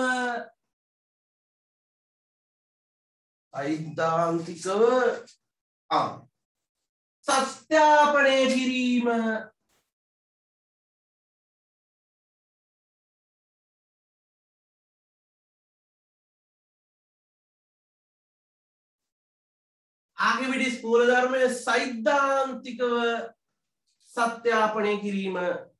සත්‍යාපනය කිරීම ආකිමිඩිස් මූල ධර්මය සෛද්ධාන්තිකව සත්‍යාපනය කිරීම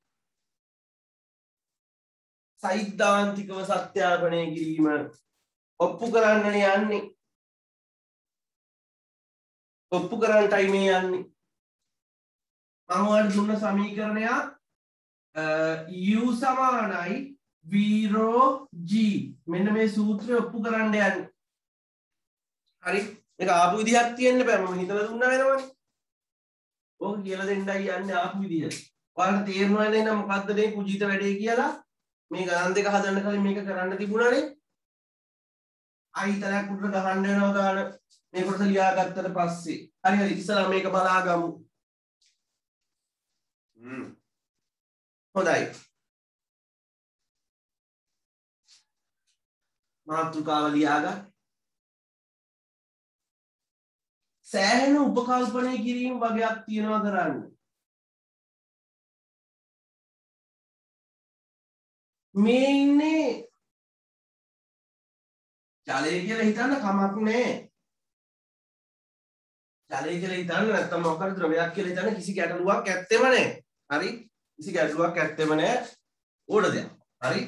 ඔප්පු කරන්නනේ යන්නේ. ඔප්පු කරන්නටයි මේ යන්නේ. මම ඔයාලට දුන්න සමීකරණයක් u සමානයි v rho g. මෙන්න මේ සූත්‍රය ඔප්පු කරන්න යන්නේ. හරි. මේක ආපු විදිහක් තියෙන්න බෑ. මම හිතලා දුන්නා වෙනවනේ. ඕක කියලා දෙන්නයි යන්නේ ආපු විදිහ. ඔයාලට තේරෙනවා නේද මොකද්ද මේ කුජීත වැඩේ කියලා? මේ ගණන් දෙක හදන්න කලින් මේක කරන්න තිබුණානේ. ආයිතරක් උඩට ගහන්න වෙනවා ගාන මේ කොටස ලියා ගත්තට පස්සේ. හරි ඉස්සලා මේක බලාගමු. හොඳයි. මාතෘකාව ලියාගන්න. සෑහෙන උපකල්පනය කිරීම වගේක් තියෙනවා කරන්න. මේ ඉන්නේ ජලය කියලා හිතන්න කමක් නැහැ. ජලය කියලා හිතන්න නැත්නම් මොකක් හරි ද්‍රවයක් කියලා හිතන්න කිසි ගැටලුවක් ඇත්තෙම නැහැ. හරි? කිසි ගැටලුවක් ඇත්තෙම නැහැ. ඕන දෙයක්. හරි?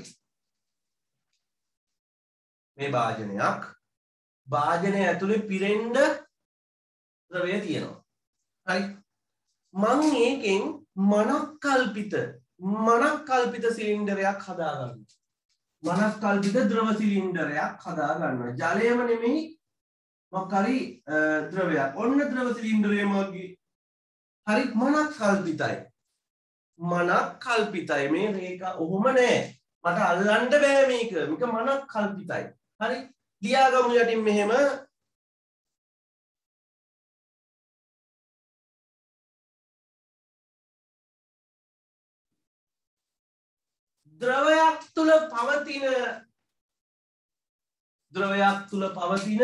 මේ භාජනයක්. භාජනය ඇතුලේ පිරෙන්න ද්‍රවය තියෙනවා. හරි? මම ඒකෙන් මනක්කල්පිත සිලින්ඩරයක් හදාගන්න. මනක්කල්පිත ද්‍රව සිලින්ඩරයක් හදාගන්න. ජලයම නෙමෙයි මොකරි ද්‍රවයක් ඔන්න ද්‍රව සිලින්ඩරය මගේ හරි මනක් කල්පිතයි මේ රේඛා ඔහොම නෑ මට අල්ලන්න බෑ මේක මනක් කල්පිතයි හරි ලියාගමු යටින් මෙහෙම ද්‍රවයක් තුල පවතින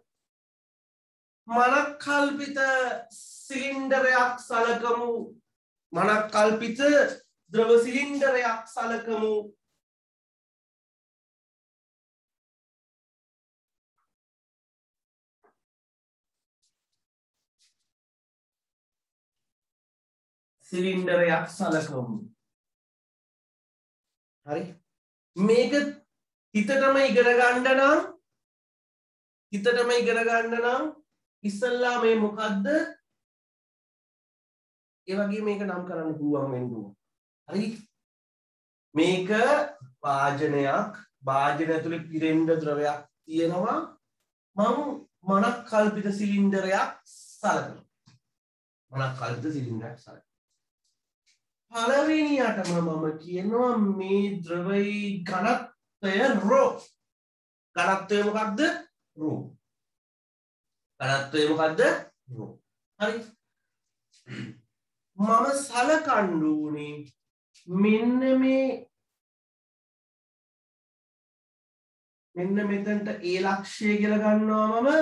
මනක් කල්පිත සිලින්ඩරයක් සලකමු මනක් කල්පිත ද්‍රව සිලින්ඩරයක් සලකමු හරි මේක හිතටම ඉගෙන ගන්න නම් ඉස්සල්ලා මේ මොකද්ද ඒ වගේ මේක නම් කරන්න පුළුවන් වෙන්න ඕන හරි මේක වාජනය ඇතුලේ පිරෙන්න ද්‍රවයක් තියෙනවා මම මනක් කල්පිත සිලින්ඩරයක් සලකනවා පළවෙනියටම මම කියනවා මේ ද්‍රවයේ ඝනත්වය රෝ ඝනත්වය මොකක්ද රෝ හරි මම සලකන්න ඕනේ මෙන්න මෙතනට A ලක්ෂය කියලා ගන්නවා මම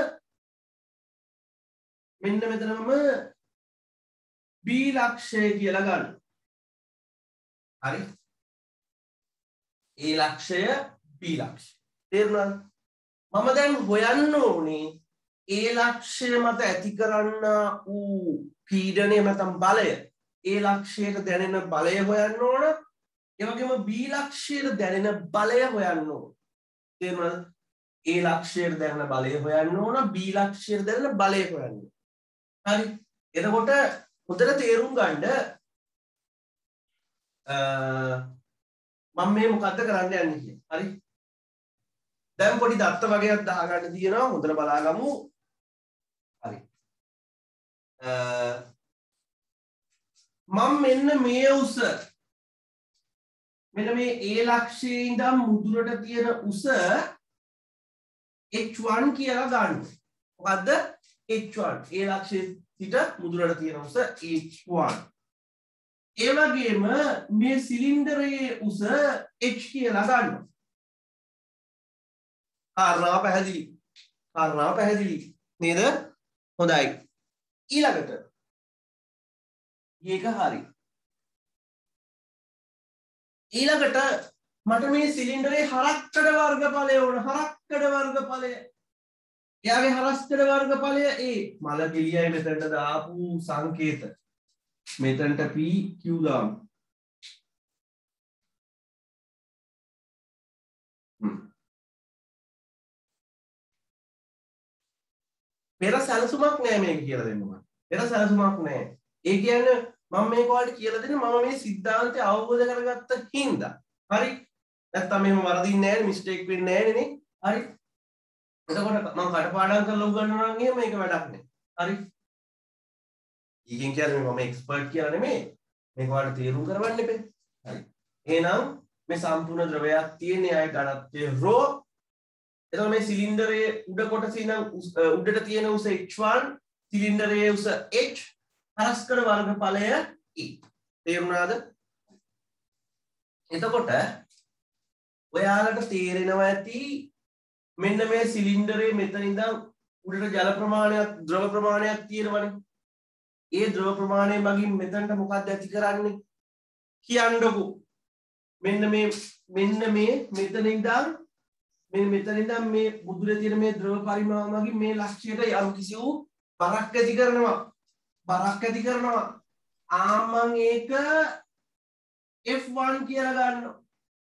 මෙන්න මෙතන මම B ලක්ෂය කියලා ගන්නවා හරි A ලක්ෂය B ලක්ෂය තේරුණාද මම දැන් හොයන්න ඕනේ A ලක්ෂය මත ඇති කරන්න වූ පීඩනය නැත්නම් බලය A ලක්ෂයට දැනෙන බලය හොයන්න ඕන ඒ වගේම B ලක්ෂයට දැනෙන බලය හොයන්න ඕන තේරුණාද A ලක්ෂයට දැනෙන බලය හොයන්න ඕන B ලක්ෂයට දැනෙන බලය හොයන්න ඕන හරි එතකොට හොඳට තේරුම් ගන්න මම මේ මොකද්ද කරන්න යන්නේ කියලා. හරි. දැන් පොඩි දත්ත වගේක් දාගන්න තියෙනවා. හොඳට බලාගමු. හරි. මම මෙන්න මේ උස මෙන්න මේ A ලක්ෂයේ ඉඳන් මුදුනට තියෙන උස h1 කියලා ගන්න. මොකද්ද? h1. A ලක්ෂයේ සිට මුදුනට තියෙන උස h1. ඒ වගේම මේ සිලින්ඩරයේ උස h කියලා ගන්නවා. කාරණාව පැහැදිලි නේද? හොඳයි. ඊළඟට මේක හරි. ඊළඟට මට මේ සිලින්ඩරේ හරක්කඩ වර්ගඵලය ඕන. හරක්කඩ වර්ගඵලය. එයාගේ හරස්කඩ වර්ගඵලය A. මල කිලියයි මෙතනට දාපු සංකේත. මෙතනට P Q දාමු. පෙර සැලසුමක් නෑ මේක කියලා දෙන්න මම. පෙර සැලසුමක් නෑ. ඒ කියන්නේ මම මේක ඔයාලට කියලා දෙන්නේ මම මේ સિદ્ધාන්තය අවබෝධ කරගත්ත හින්දා. හරි? නැත්තම් මෙහෙම වරදින්නේ නෑනේ මිස්ටේක් වෙන්නේ නෑනේ. හරි? එතකොට මම කටපාඩම් කරලා උගන්වනවා නම් එහෙම මේක වැඩක් නෑ. හරි? ඊගෙන් කියන්නේ මම එක්ස්පර්ට් කියලා නෙමෙයි. මේක ඔයාලට තේරුම් කරවන්න එපේ. හරි. එහෙනම් මේ සම්පූර්ණ ද්‍රවයක් තියෙන අය ඝනත්වය රෝ. එතකොට මේ සිලින්ඩරයේ උඩ කොටසේ ඉඳන් උඩට තියෙන උස h1 සිලින්ඩරයේ උස h හරස්කඩ වර්ගඵලය e. තේරුණාද? එතකොට ඔයාලට තේරෙනවා ඇති මෙන්න මේ සිලින්ඩරයේ මෙතන ඉඳන් උඩට ජල ප්‍රමාණයක් ද්‍රව ප්‍රමාණයක් තියෙනවනේ. ඒ ද්‍රව ප්‍රමාණය මගින් මෙතනට මොකක්ද ඇති කරන්නේ කියන්නකො. මෙන්න මේ මෙතන ඉඳන් මේ බුදුරේ තියෙන මේ ද්‍රව පරිමාණ මගින් මේ ලක්ෂයට යම් කිසි වූ බරක් ඇති කරනවා. මම ඒක F1 කියලා ගන්නවා.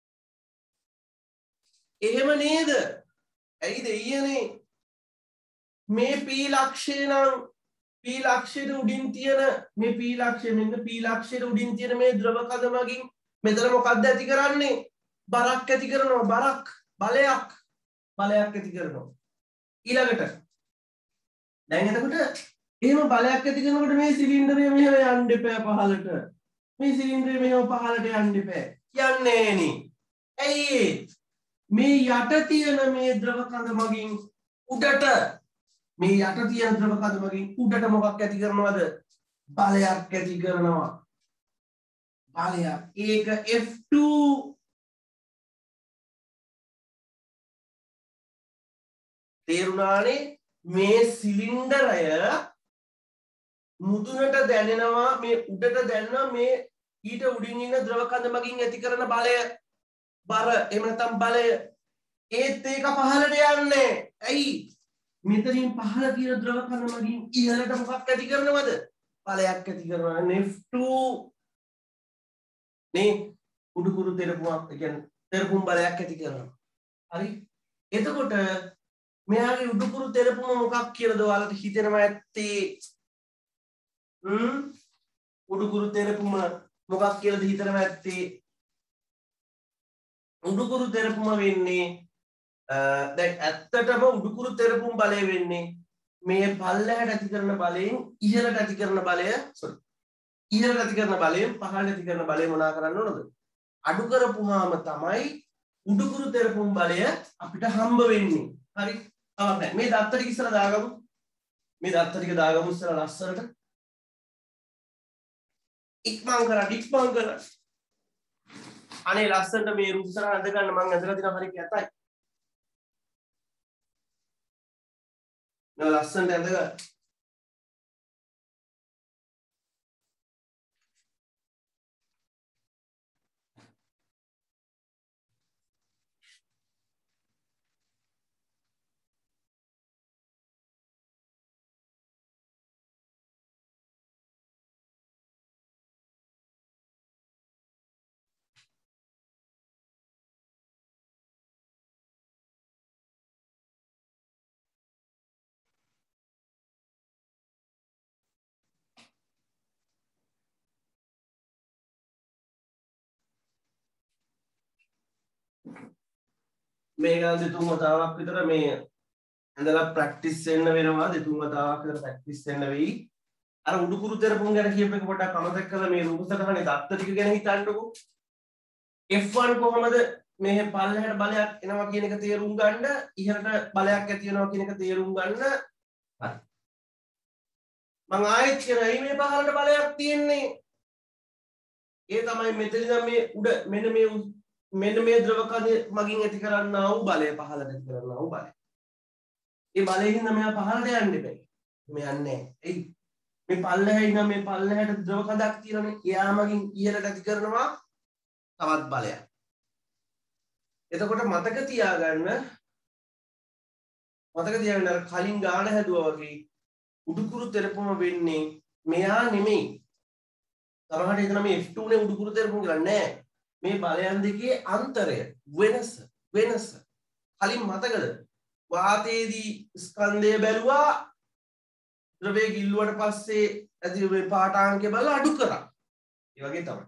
එහෙම නේද? ඇයිද ඊයනේ මේ P ලක්ෂය නම් P ලක්ෂයට උඩින් තියෙන මේ P ලක්ෂය මෙන්න P ලක්ෂයට උඩින් තියෙන මේ ද්‍රව කඳ මගින් මෙතන මොකක්ද ඇති කරන්නේ? බරක් ඇති කරනවා. බලයක් ඇති කරනවා. ඊළඟට දැන් එතකොට එහෙම බලයක් ඇති කරනකොට මේ සිලින්ඩරය මෙහෙම යන්න එපා පහළට. මේ සිලින්ඩරය මෙහෙම පහළට යන්න එපා. යන්නේ නේ. ඇයි මේ යට තියෙන මේ ද්‍රව කඳ මගින් උඩට මේ යට තියෙන ද්‍රව කඳ මගින් උඩට මොකක් ඇති කරනවද? බලයක් ඇති කරනවා. බලයක්. ඒක F2 තේරුණානේ මේ සිලින්ඩරය මුදුනට දැනෙනවා මේ උඩට දැනෙනවා මේ ඊට උඩින් ඉන්න ද්‍රව කඳ මගින් ඇති කරන බලය බර එහෙම නැත්නම් බලය ඒත් ඒක පහළට යන්නේ ඇයි මෙතනින් පහළ තියෙන ද්‍රව කඳ මගින් ඉහළට මොකක් ඇති කරනවද බලයක් ඇති කරනවා F2 නේ උඩුකුරු තෙරපුමක් කියන්නේ තෙරපුම් බලයක් ඇති කරනවා හරි එතකොට මෙයාගේ උඩුකුරු තෙරපුම මොකක් කියලාද ඔයාලට හිතෙනවා ඇත්තේ උඩුකුරු තෙරපුම මොකක් කියලාද හිතනවා ඇත්තේ උඩුකුරු තෙරපුම වෙන්නේ දැන් ඇත්තටම උඩුකුරු තෙරපුම් බලය වෙන්නේ මේ පල්ලෙහාට ඇති කරන බලයෙන් ඉහළට ඇති කරන බලය ඉහළට ඇති කරන බලයෙන් පහළට ඇති කරන බලය මොනා කරන්න ඕනද අඩු කරපුවාම තමයි උඩුකුරු තෙරපුම් බලය අපිට හම්බ වෙන්නේ හරි අවශ්‍යයි මේ දත්ත ටික ඉස්සලා දාගමු මේ දත්ත ටික දාගමු ඉස්සලා ලස්සනට ඉක්මන් කරා අනේ ලස්සනට මේ රුස්සර අඳ ගන්න මම ඇඳලා දිනා හරි කැතයි නෝ ලස්සනට ඇඳ ගන්න මේක දෙතුන් වතාවක් විතර මේ ඇඳලා ප්‍රැක්ටිස් වෙන්න වෙනවා දෙතුන් වතාවක් විතර ප්‍රැක්ටිස් වෙන්න වෙයි අර උඩුකුරු තෙරපුම් ගැන කියපු එක පොඩ්ඩක් අමතක කරලා මේ රූපසටහනේ දත්ත ටික ගැන හිතන්නකෝ F1 කොහමද මේ පල්ලෙහාට බලයක් එනවා කියන එක තේරුම් ගන්න ඉහළට බලයක් ඇති වෙනවා කියන එක තේරුම් ගන්න හරි මම ආයෙත් කියනවා මේ පහළට බලයක් තියෙන්නේ ඒ තමයි මෙතන ඉඳන් මේ උඩ මෙන්න මේ ද්‍රව කඳ මගින් ඇති කරන්නා වූ බලය පහළට ඇති කරන්නා වූ බලය. ඒ බලයෙන් මෙයා පහළට යන්න බෑ. මෙයා යන්නේ නැහැ. එයි මේ පල්ලෙහා ඉඳන් මේ පල්ලෙහාට ද්‍රව කඳක් තියෙනනේ. එයා මගින් ඉහළට ඇති කරනවා තවත් බලයක්. එතකොට මතක තියාගන්න අර කලින් ගාන හැදුවා වගේ උඩුකුරු තෙරපුම වෙන්නේ මෙයා නෙමෙයි. තරහට හිතන මේ F2 නේ උඩුකුරු තෙරපුම කියලා නෑ. මේ බලයන් දෙකේ අන්තරය වෙනස කලින් මතකද වාතයේදී ස්කන්ධය බැලුවා ද්‍රවය ගිල්ලුවට පස්සේ ඇති මේ පාඨාංකය බලලා අඩු කරා ඒ වගේ තමයි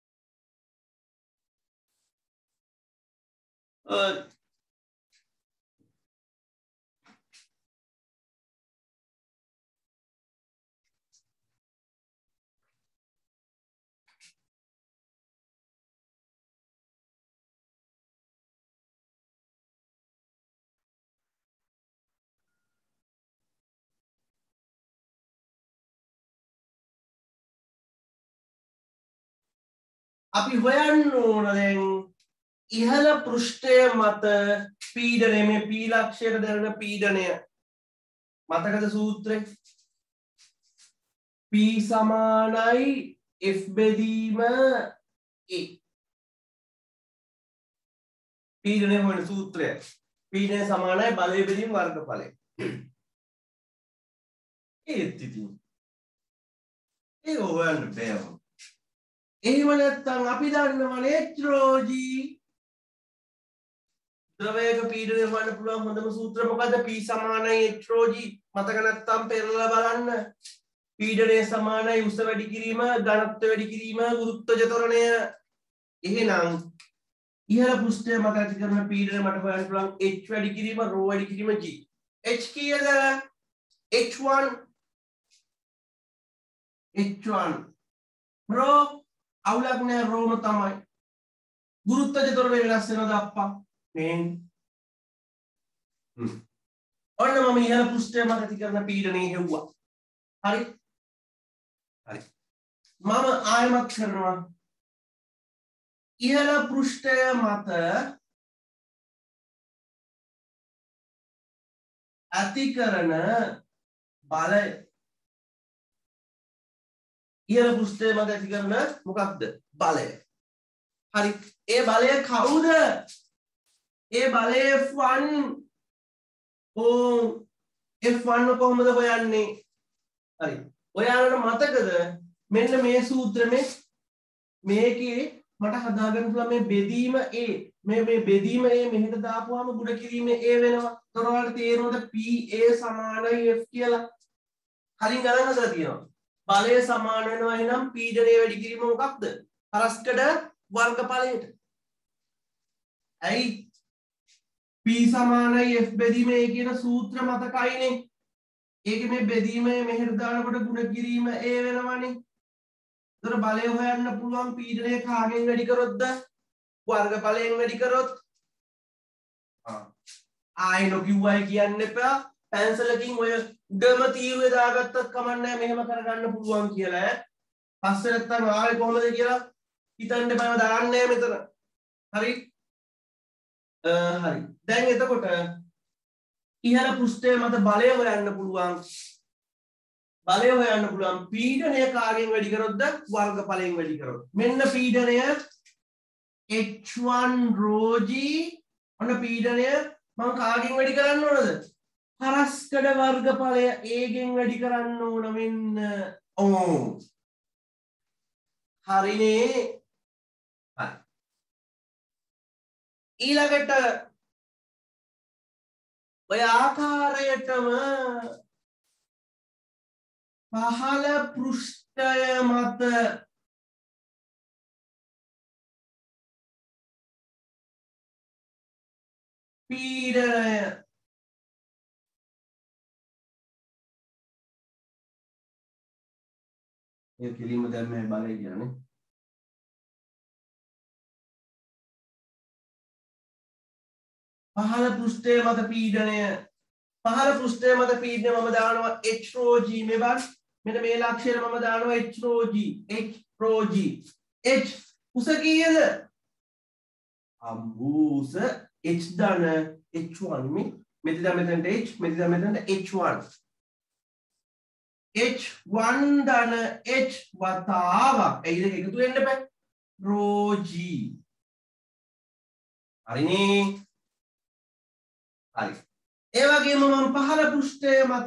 අපි හොයන්න ඕන දැන් ඉහළ පෘෂ්ඨය මත පීඩනය මේ පීලක්ෂයට දැනෙන පීඩනය මතකද සූත්‍රය P සමානයි F බෙදීම A පීඩනය හොයන සූත්‍රය පීඩනය සමානයි බලය බෙදීම වර්ගඵලය ඒත් ඉතින් ඒක හොයන්න බෑ එහෙම නැත්නම් අපි දන්නවනේ HρG ද්‍රවයක පීඩනය හොයන්න පුළුවන් හොඳම සූත්‍රය මොකද්ද P සමානයි HρG මතක නැත්නම් පෙරලා බලන්න පීඩනය සමානයි උස වැඩි කිරීම ඝනත්ව වැඩි කිරීම ගුරුත්වජ ත්වරණය එහෙනම් ඉහළ පෘෂ්ඨය මත ඇති කරන පීඩනය මට හොයන්න පුළුවන් H වැඩි කිරීම ρ වැඩි කිරීම G H කීයද H1 රෝ අවුලක් නෑ රෝම තමයි ගුරුත්ව චතුරණය වෙනස් වෙනවද අප්පා නේ ඔන්න මම ඉහළ පෘෂ්ඨය මත ඇති කරන පීඩනය හෙව්වා හරි මම ආයමත් කරනවා ඉහළ පෘෂ්ඨය මත ඇති කරන බලය ඉහළ පෘෂ්ඨය මත ඇති කරන මොකක්ද බලය හරි ඒ බලය කවුද ඒ බලය F1 F1 කොහොමද හොයන්නේ හරි ඔයාලට මතකද මෙන්න මේ සූත්‍රෙමේ මේකේ මට හදාගන්න පුළුවන් මේ බෙදීම A මේ බෙදීම A මෙහෙට දාපුවාම ගුණ කිරීම A වෙනවා. ඒතර ඔයාලට තේරෙනවද PA සමානයි F කියලා? කලින් ගණන් හදලා තියෙනවා. බලය සමාන වෙනවා එහෙනම් පීඩනය වැඩි කිරීම මොකක්ද? පරස්කඩ වර්ගඵලයට. ඇයි P සමානයි F බෙදීම A කියන සූත්‍ර මතකයිනේ. ඒකේ මේ බෙදීම මෙහෙට දානකොට ගුණ කිරීම A වෙනවනේ. ඒතර බලය හොයන්න පුළුවන් පීඩනය කාගෙන් වැඩි කරොත්ද? වර්ගඵලයෙන් වැඩි කරොත්. ආයි නොකියුවයි කියන්න එපා. පැන්සලකින් ඔය උඩම තීරුවේ දාගත්තත් කමක් නැහැ මෙහෙම කරගන්න පුළුවන් කියලා ඈ. පස්සේ නැත්තම් ආවේ කොහොමද කියලා හිතන්න බෑ දාන්නේ මෙතන. හරි? හරි. දැන් එතකොට ඉහළ පෘෂ්ඨය මත බලය හොයන්න පුළුවන්. බලය හොයන්න පුළුවන් පීඩනය කාගෙන් වැඩි කරොත්ද වර්ගඵලයෙන් වැඩි කරොත්. මෙන්න පීඩනය H1 rho g ඔන්න පීඩනය මම කාගෙන් වැඩි කරන්න ඕනද? පරස්කඩ වර්ගඵලය A ගෙන් වැඩි කරන්න ඕන මෙන්න. හරිනේ. හරි. ඊළඟට ඔය ආකාරයටම පහළ පෘෂ්ඨය මත පීඩනය ඒ කිලිම දැන් මේ බලය කියන්නේ පහළ පෘෂ්ඨය මත පීඩනය මම දානවා H rho g මේ බලන්න මෙන්න මේ ලක්ෂණය මම දානවා H rho g H උස කීයද අම්බුස H දන H1 මෙතන මෙතනට H මෙතන මෙතනට H1 H1 දන H වතාවක් ඒ දෙක එකතු වෙන්න බෑ rho g හරිනේ හරි ඒ වගේම මම පහළ පෘෂ්ඨය මත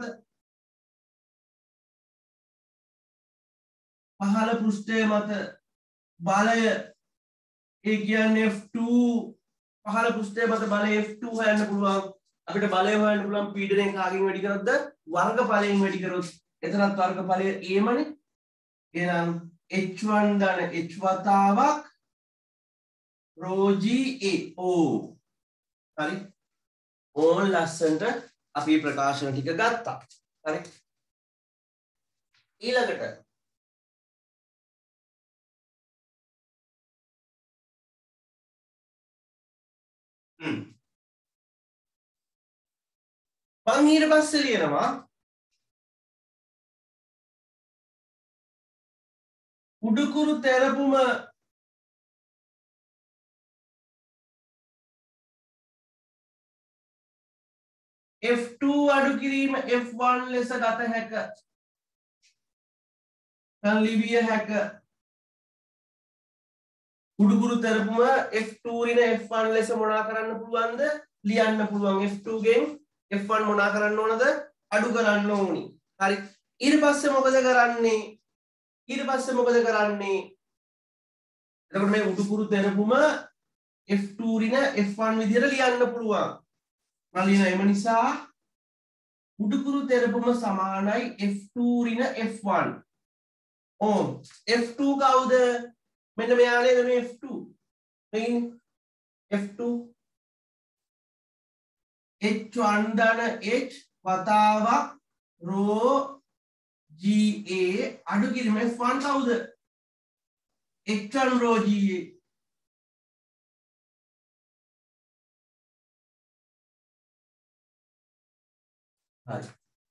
බලය ඒ කියන්නේ F2 පහළ පෘෂ්ඨය මත බලය F2 හොයන්න පුළුවන් අපිට බලය හොයන්න පුළුවන් පීඩනය කාගෙන් වැඩි කරොත්ද වර්ගඵලයෙන් වැඩි කරොත් එතනත් වර්ගඵලය A මනේ එහෙනම් H1 දන H වතාවක් rho g A හරි ඕන් ලස්සන්ට අපි ප්‍රකාශන ටික ගත්තා. හරි. ඊළඟට මම ඊට පස්සේ ලියනවා උඩුකුරු තෙරපුම F2 අඩු කිරීම F1 ලෙස ගත හැක. ලිවිය හැක. උඩුකුරු තෙරපුම F2 රින F1 ලෙස මොනා කරන්න පුළුවන්ද? ලියන්න පුළුවන්. F2 ගෙන් F1 මොනා කරන්න ඕනද? අඩු කරන්න ඕනි. හරි. ඊට පස්සේ මොකද කරන්නේ? එතකොට මේ උඩුකුරු තෙරපුම F2 රින F1 විදිහට ලියන්න පුළුවන්. එම නිසා උඩුකුරු තෙරපුම සමානයි F2 රින F1 F2 කවුද මෙන්න මෙයා නේද මේ F2 F2 H1 දන H වතාවක් rho GA අඩු කිරීම F1 කවුද? H1 rho GA. හරි.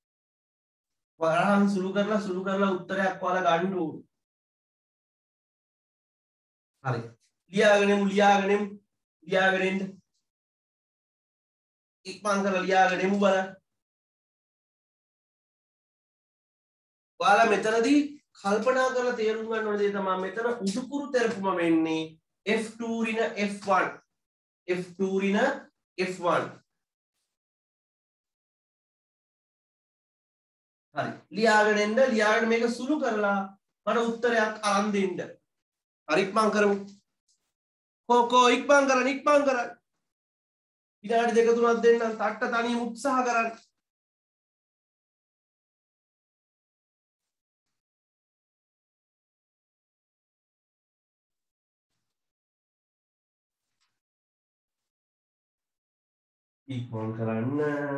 වරහන් සුළු කරලා උත්තරයක් ඔයාලා ගන්න ඕනේ. හරි. ලියාගෙන එන්න. ඉක්මන් කරලා ලියාගෙන එමු බලන්න. ඔයාලා මෙතනදී කල්පනා කරලා තේරුම් ගන්න ඕන දේ තමයි මෙතන උඩුකුරු තෙරපුම වෙන්නේ F2 රින F1. F2 රින F1. හරි. ලියාගෙන මේක සුළු කරලා මට උත්තරයක් අරන් දෙන්න. හරි ඉක්මන් කරමු. කෝ ඉක්මන් කරන්න. විනාඩි 2-3ක් දෙන්නම්. තට්ට තනියම උත්සාහ කරන්න. ඉක්මන් කරන්න.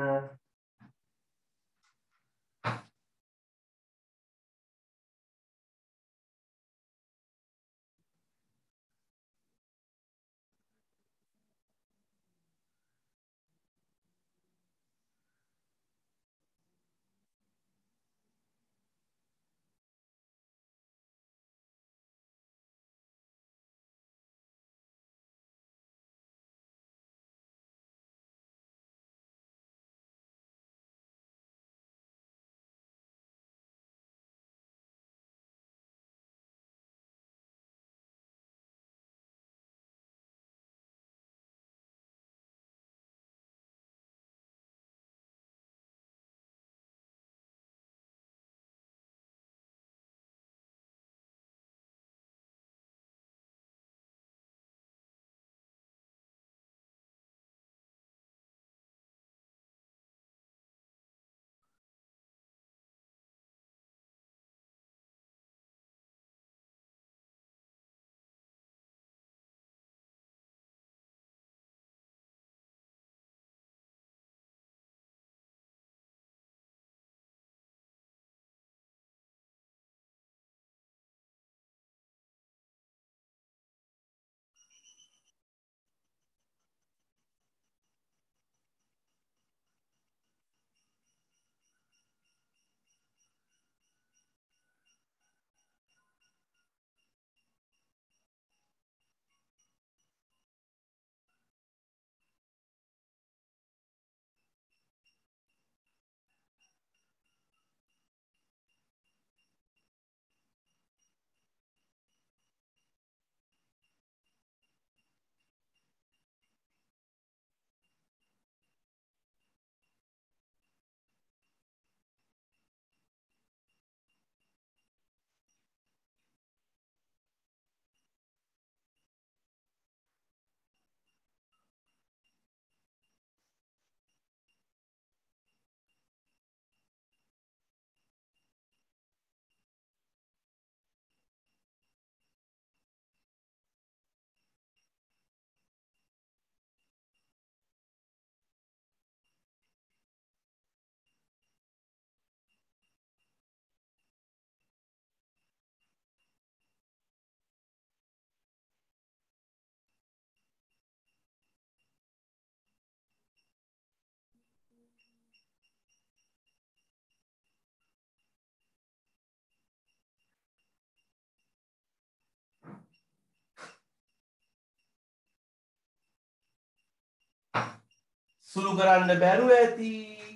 සුළු කරන්න බැරුව ඇති.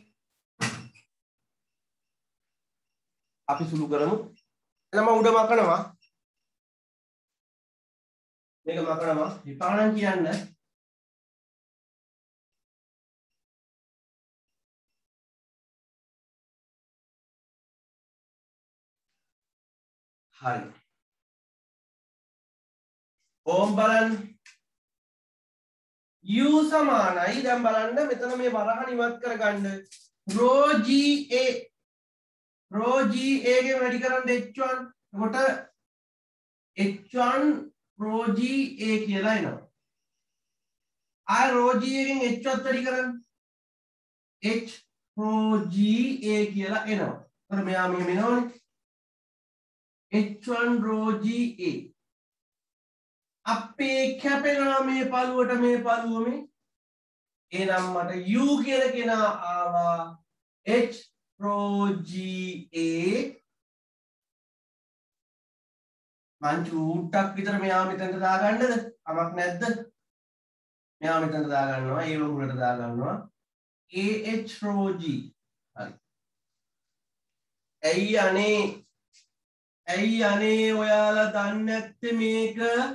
අපි සුළු කරමු. එතන මම උඩ මකනවා. මේක මකනවා. විපාණන් කියන්න. හරි. ඕම් බලන්න. U සමානයි දැන් බලන්න මෙතන මේ වරහන් ඉවත් කරගන්න rho GA ගෙන් වැඩි කරන්න H1 එතකොට H1 rho GA කියලා එනවා ආය rho GA ගෙන් H1 වැඩි කරන්න H rho GA කියලා එනවා. එතකොට මෙයා මෙහෙම එනවනේ. H1 rho GA. අපේ කැපෙනවා මේ පළුවට මේ පළුව මේ. එහෙනම් මට U කියලා කෙනා ආවා H rho GA. මං චූට්ටක් විතර මෙයා මෙතනට දාගන්නද? කමක් නැද්ද? මෙයා මෙතනට දාගන්නවා. ඒ වගුලට දාගන්නවා. AH rho G. හරි. ඇයි අනේ ඔයාලා දන්නේ නැත්තේ මේක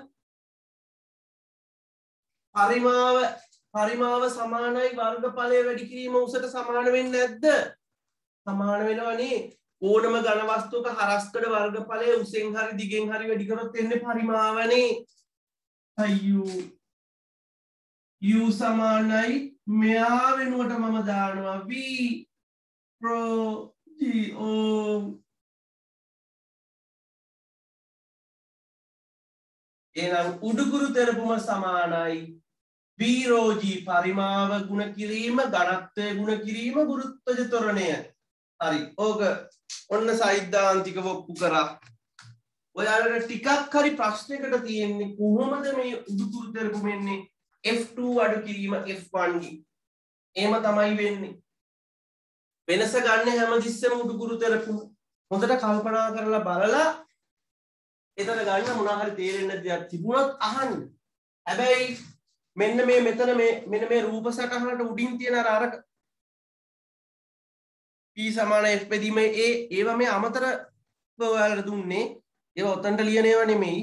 පරිමාව සමානයි වර්ගඵලය වැඩි කිරීම උසට සමාන වෙන්නේ නැද්ද? සමාන වෙනවනේ. ඕනම ඝන වස්තුවක හරස්කඩ වර්ගඵලය උසෙන් හරි දිගෙන් හරි වැඩි කරොත් එන්නේ පරිමාවනේ. අයියෝ. U සමානයි මෙයා වෙනුවට මම දානවා V rho G O. එහෙනම් උඩුකුරු තෙරපුම සමානයි V rho G පරිමාව ගුණ කිරීම ඝනත්වය ගුණ කිරීම ගුරුත්වජ ත්වරණය. හරි. ඕක ඔන්න සෛද්ධාන්තිකව ඔප්පු කරා. ඔයාලට ටිකක් හරි ප්‍රශ්නයකට තියෙන්නේ කොහොමද මේ උඩුකුරු තෙරපුම එන්නේ F2 අඩු කිරීම F1 ගින්. එහෙම තමයි වෙන්නේ. වෙනස ගන්න හැමතිස්සෙම උඩුකුරු තෙරපුම. හොඳට කල්පනා කරලා බලලා එතන ගන්න මොනවා හරි තේරෙන්න දෙයක් තිබුණොත් අහන්න. හැබැයි මෙන්න මේ මෙතන මෙන්න මේ රූප සටහනට උඩින් තියෙන අර P සමාන F බෙදීම ඒවා මේ අමතර ඔයාලට දුන්නේ. ඒවා ඔතනට ලියන ඒවා නෙමෙයි.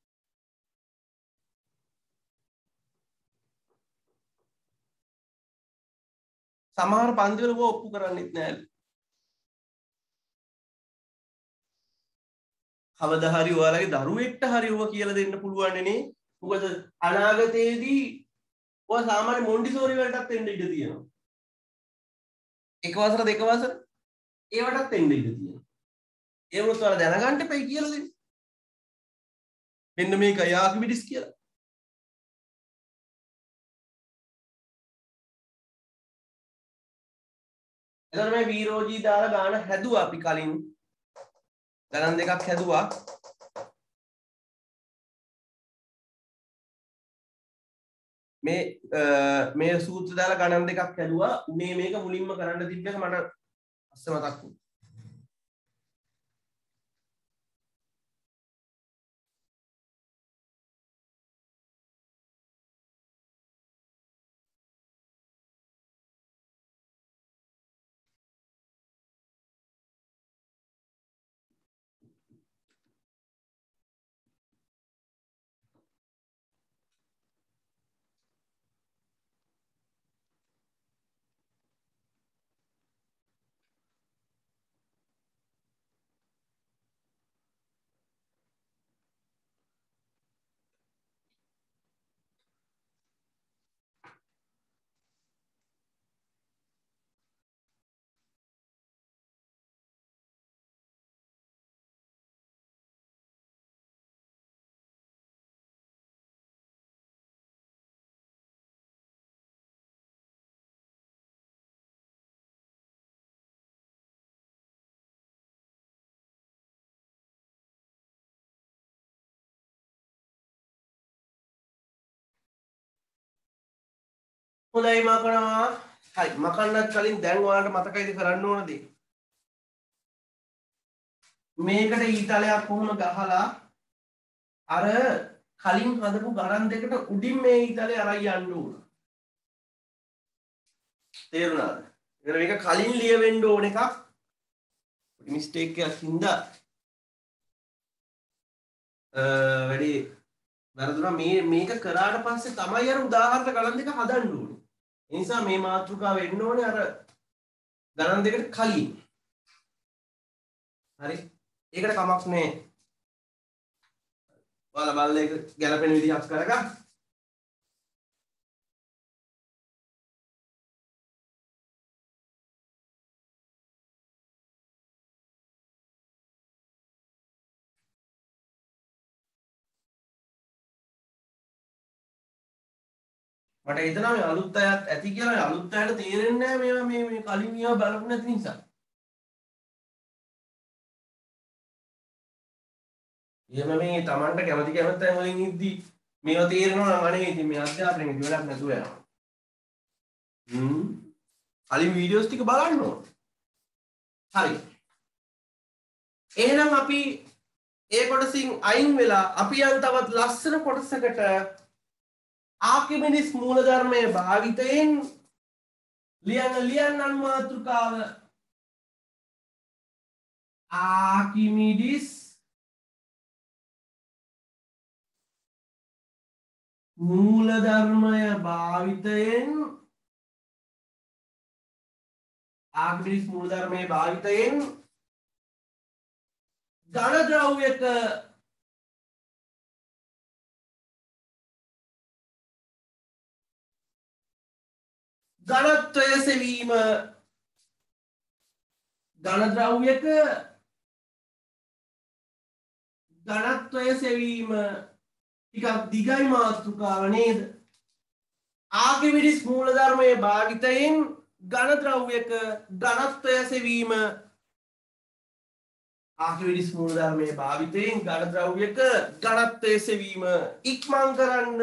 සමහර පන්තිවල ඔප්පු කරන්නෙත් නෑ. කවදා හරි ඔයාලගේ දරුවෙක්ට හරි ඔවා කියලා දෙන්න පුළුවන් නේ. මොකද අනාගතයේදී ඔයා සාමාන්‍ය මොන්ටිසෝරි වලටත් එන්න ඉඩ තියෙනවා. එක වසර දෙක වසර ඒවටත් එන්න ඉඩ තියෙනවා. ඒ වුණත් ඔයාලා දැනගන්න එපයි කියලා දෙන්න. මෙන්න මේක යාකිමිඩිස් කියලා. එතකොට මේ වීරෝජී දාලා ගාන හැදුවා අපි කලින්. ගණන් දෙකක් හැදුවා. මේ සූත්‍ර දාලා ගණන් දෙකක් හැදුවා. උනේ මේක මුලින්ම කරන්න තිබ්බ එක මට අස්ස මතක් වුණා. හොඳයි මකනවා. හරි මකන්නත් කලින් දැන් ඔයාලට මතකයිද කරන්න ඕන දේ? මේකට ඊතලයක් කොහොම ගහලා අර කලින් හදපු ගණන් දෙකට උඩින් මේ ඊතලේ අරයි යන්න ඕන. තේරුණාද? එහෙනම් මේක කලින් ලියවෙන්න ඕන එකක්. මිස්ටේක් එකක් හින්දා වැඩි වැරදුනා. මේක කරාට පස්සේ තමයි අර උදාහරණ ගණන් දෙක හදන්න ඕනේ. ඒ නිසා මේ මාතෘකාව එන්න ඕනේ අර ගණන් දෙකට කලින්. හරි. ඒකට කමක් නෑ. ඔයාලා බලලා ඒක ගැලපෙන විදිහක් කරගන්න. මට හිතෙනවා මේ අලුත් අයත් ඇති කියලා. අලුත් අයට තේරෙන්නේ නැහැ මේවා මේ කලින් මේවා බලපු නැති නිසා. එහෙම මේ Tamanට කැමති තැන් වලින් ඉද්දි මේවා තේරෙනවා නම් අනේ ඉතින් මේ අධ්‍යාපනයෙන් ඉතින් වැඩක් නැතුව යනවා. කලින් වීඩියෝස් ටික බලන්න ඕන. හරි. එහෙනම් අපි ඒ කොටසින් අයින් වෙලා අපි යන් තවත් ලස්සන කොටසකට ආකිමිඩිස් මූලධර්මයේ භාවිතයෙන් ලියන්න මාතෘකාව ආකිමිඩිස් මූලධර්මය භාවිතයෙන් ඝන ද්‍රව්‍යක ඝනත්වය සෙවීම ඝන ද්‍රව්‍යක ඝනත්වය සෙවීම ටිකක් දිගයි මාතෘකාව නේද? ආකිමිඩිස් මූලධර්මයේ භාවිතයෙන් ඝන ද්‍රව්‍යක ඝනත්වය සෙවීම ආකිමිඩිස් මූලධර්මයේ භාවිතයෙන් ඝන ද්‍රව්‍යක ඝනත්වය සෙවීම ඉක්මන් කරන්න.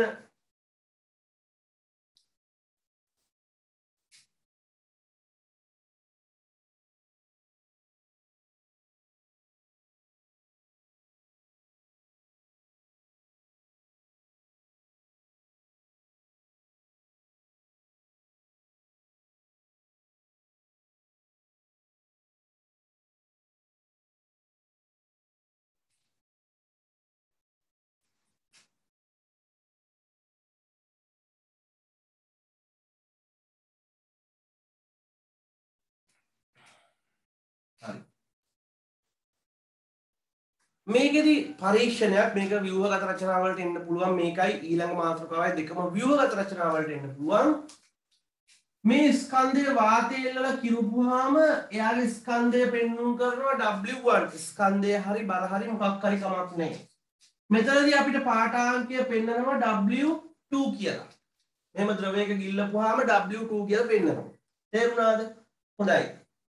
මේකෙදි පරීක්ෂණයක් මේක ව්‍යුහගත රචනාවලට එන්න පුළුවන් මේකයි ඊළඟ මාතෘකාවයි දෙකම ව්‍යුහගත රචනාවලට එන්න පුළුවන්. මේ ස්කන්ධය වාතයෙන්වල කිරුපුවාම එයාගේ ස්කන්ධය පෙන්වුම් කරනවා W1 ස්කන්ධය හරි බර හරි මොකක් හරි කමක් නැහැ. මෙතනදී අපිට පාඨාංකය පෙන්නනවා W2 කියලා. එහෙම ද්‍රවයක ගිල්ලපුවාම W2 කියලා පෙන්නනවා. තේරුණාද? හොඳයි.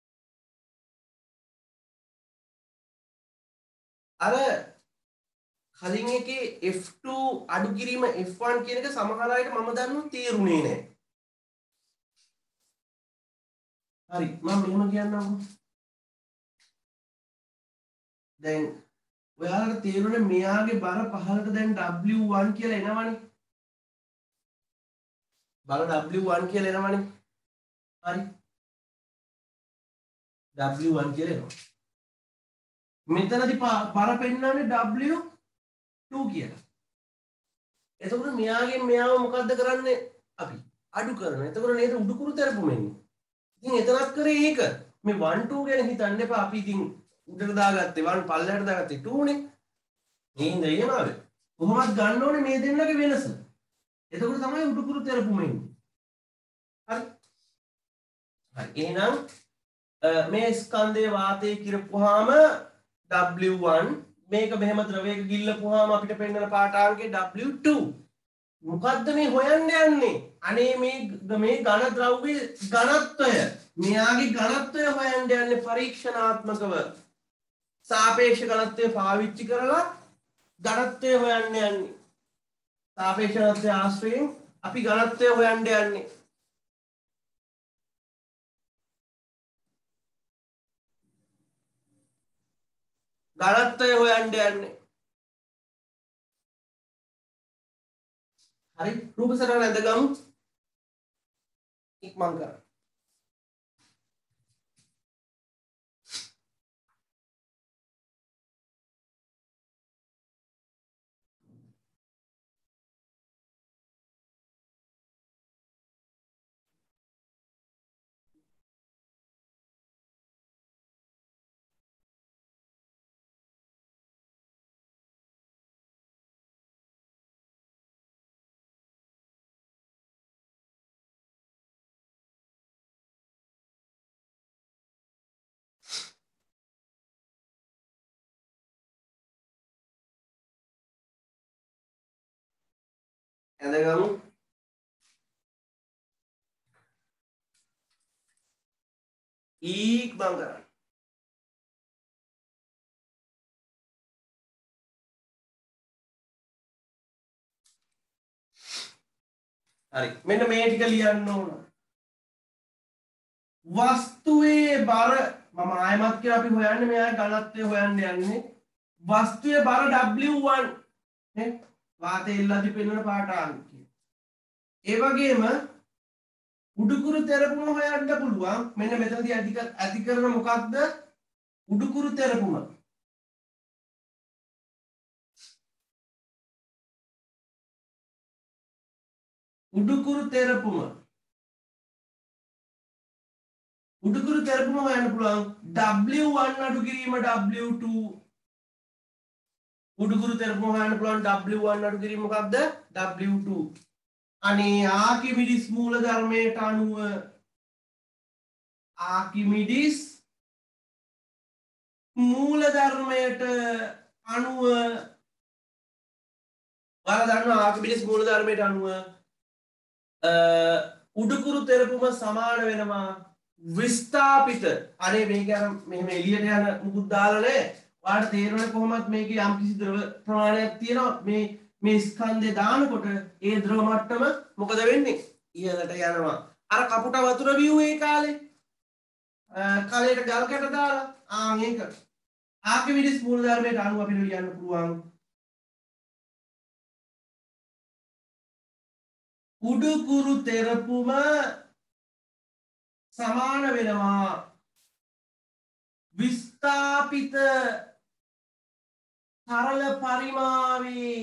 අර කලින් එකේ F2 අඩු කිරීම F1 කියන එක සමහර අයට මම දන්නවා තේරුනේ නැහැ. හරි මම මෙහෙම කියන්නම්. දැන් ඔයාලට තේරුනේ මෙයාගේ බර පහලට දැන් W1 කියලා එනවනේ. බර W1 කියලා එනවනේ. හරි. W1 කියලා එනවා. මෙතනදී බර පෙන්නන්නේ W2 කියලා. එතකොට මෙයාගෙන් මෙයාව මොකද්ද කරන්නේ? අපි අඩු කරනවා. එතකොට නේද උඩුකුරු තරපුම එන්නේ. ඉතින් එතනක් කරේ ඒක. මේ 1 2 ගැන හිතන්න එපා. අපි ඉතින් උඩට දාගත්තේ 1 පල්ලයට දාගත්තේ 2 නේ. නේද එහෙමද? කොහොමද ගන්න ඕනේ මේ දෙන්නගේ වෙනස. එතකොට තමයි උඩුකුරු තරපුම එන්නේ. හරි. හරි. එහෙනම් මේ ස්කන්ධයේ වාතයේ කිරපුවාම W1 මේක මෙහෙම ද්‍රවයක ගිල්ලපුවාම අපිට පෙන්වන පාඨාංකය W2. මොකද්ද මේ හොයන්න යන්නේ? අනේ මේ ඝන ද්‍රව්‍යයේ ඝනත්වය. මෙයාගේ ඝනත්වය හොයන්න යන්නේ පරීක්ෂණාත්මකව. සාපේක්ෂ ඝනත්වය පාවිච්චි කරලා ඝනත්වය හොයන්න යන්නේ. සාපේක්ෂ ඝනත්වය ආශ්‍රයෙන් අපි ඝනත්වය හොයන්න යන්නේ. ඝනත්වය හොයන්න යන්නේ. හරි රූප සටහන ඇඳගමු. ඉක්මන් කරන්න. ඇඳගමු. ඉක්මන් කරන්න. හරි. මෙන්න මේ ටික ලියන්න ඕන. වස්තුවේ බර මම ආයමත් කියලා අපි හොයන්නේ මෙයා ඝනත්වය හොයන්න යන්නේ. වස්තුවේ බර W1 නේ වාතය ඉල්ලදී පෙන්වන පාට අංකය. ඒ වගේම උඩුකුරු තෙරපුම හොයන්න පුළුවන්. මෙන්න මෙතනදී ඇති කරන මොකක්ද? උඩුකුරු තෙරපුම. උඩුකුරු තෙරපුම. උඩුකුරු තෙරපුම හොයන්න පුළුවන්. W1 අඩු කිරීම W2. උඩුකුරු තෙරපුම හොයන්න පුළුවන් W1 අඩු කිරීම මොකක්ද? W2. අනේ ආකිමිඩිස් මූල ධර්මයට අනුව ආකිමිඩිස් මූල ධර්මයට අනුව ඔයාලා දන්නවා ආකිමිඩිස් මූල ධර්මයට අනුව උඩුකුරු තෙරපුම සමාන වෙනවා විස්ථාපිත. අනේ මේක අර මෙහෙම එළියට යන මුකුත් දාලා නැහැ. ඔයාලට තේරෙන්නේ කොහොමද මේකේ යම්කිසි ද්‍රව ප්‍රමාණයක් තියෙනවා මේ ස්කන්ධය දානකොට ඒ ද්‍රව මට්ටම මොකද වෙන්නේ? ඉහළට යනවා. අර කපුට වතුර බිව්වේ කාලේ කලයට ගල් කැට දාලා ඒක ආකිමිඩිස් මූල ධර්මයට අනුව අපිට ලියන්න පුළුවන්. උඩුකුරු තෙරපුම සමාන වෙනවා විස්ථාපිත සරල පරිමාවේ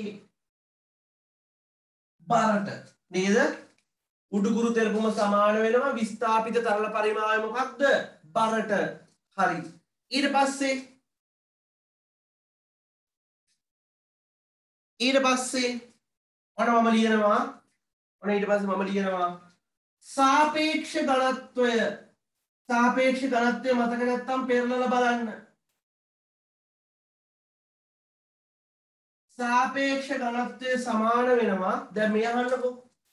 බරට නේද? උඩුකුරු තෙරපුම සමාන වෙනවා විස්ථාපිත තරල පරිමාවය මොකක්ද? බරට. හරි. ඊට පස්සේ ඔන්න මම ලියනවා. ඔන්න ඊට පස්සේ මම ලියනවා සාපේක්ෂ ඝනත්වය. සාපේක්ෂ ඝනත්වය මතක නැත්තම් පෙරලලා බලන්න. සාපේක්ෂ ඝනත්වය සමාන වෙනවා දැන් මේ අහන්නකෝ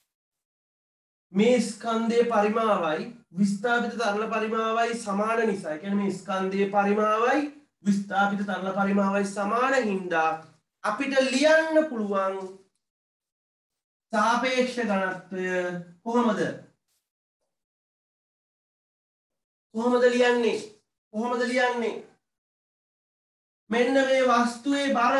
මේ ස්කන්ධයේ පරිමාවයි විස්ථාපිත තරල පරිමාවයි සමාන නිසා. ඒ කියන්නේ මේ ස්කන්ධයේ පරිමාවයි විස්ථාපිත තරල පරිමාවයි සමාන හින්දා අපිට ලියන්න පුළුවන් සාපේක්ෂ ඝනත්වය කොහොමද? කොහොමද ලියන්නේ? මෙන්න මේ වස්තුවේ බර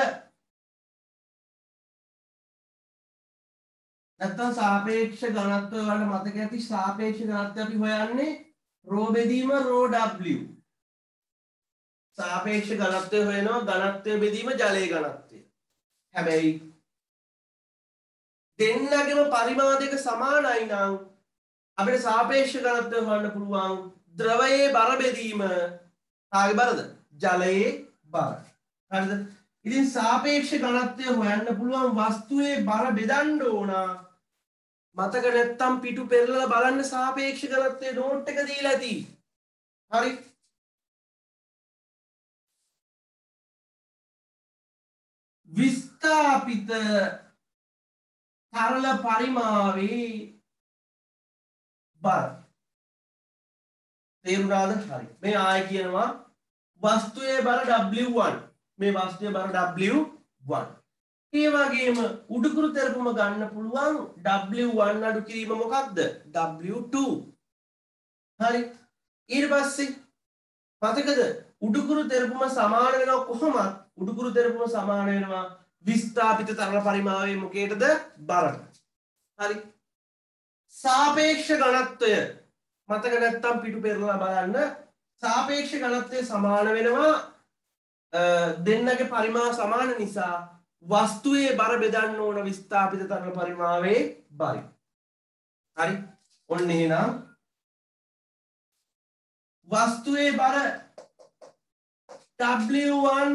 නැත්තම් සාපේක්ෂ ඝනත්වය වලට මතක ඇති සාපේක්ෂ ඝනත්වය අපි හොයන්නේ රෝ බෙදීම රෝ W. සාපේක්ෂ ඝනත්වය හොයනවා ඝනත්වය බෙදීම ජලයේ ඝනත්වය. හැබැයි දෙන්නගේම පරිමාණ දෙක සමානයි නම් අපිට සාපේක්ෂ ඝනත්වය හොයන්න පුළුවන් ද්‍රවයේ බර බෙදීම කාගේ බරද? ජලයේ බර. හරිද? ඉතින් සාපේක්ෂ ඝනත්වය හොයන්න පුළුවන් වස්තුවේ බර බෙදන්න ඕන. මතක නැත්තම් පිටු පෙරලලා බලන්න සාපේක්ෂ ඝනත්වයේ නෝට් එක දීලා ඇති. හරි. විස්ථාපිත තරල පරිමාවේ බර. තේරුණාද? හරි. මේ ආයෙ කියනවා වස්තුවේ බර W1. මේ වස්තුවේ බර W1. ඒ වගේම උඩුකුරු තෙරපුම ගන්න පුළුවන් W1 අඩු කිරීම මොකක්ද? W2. හරි. ඊට පස්සේ මතකද උඩුකුරු තෙරපුම සමාන වෙනවා කොහොමද? උඩුකුරු තෙරපුම සමාන වෙනවා විස්ථාපිත තරල පරිමාවේ මොකේටද? බරට. හරි. සාපේක්ෂ ඝනත්වය මතක නැත්තම් පිටු පෙරලා බලන්න සාපේක්ෂ ඝනත්වය සමාන වෙනවා දෙන්නගේ පරිමාණ සමාන නිසා වස්තුවේ බර බෙදන්න ඕන විස්ථාපිත තරල පරිමාවේ බරයි. හරි. ඔන්න එහෙනම් වස්තුවේ බර W1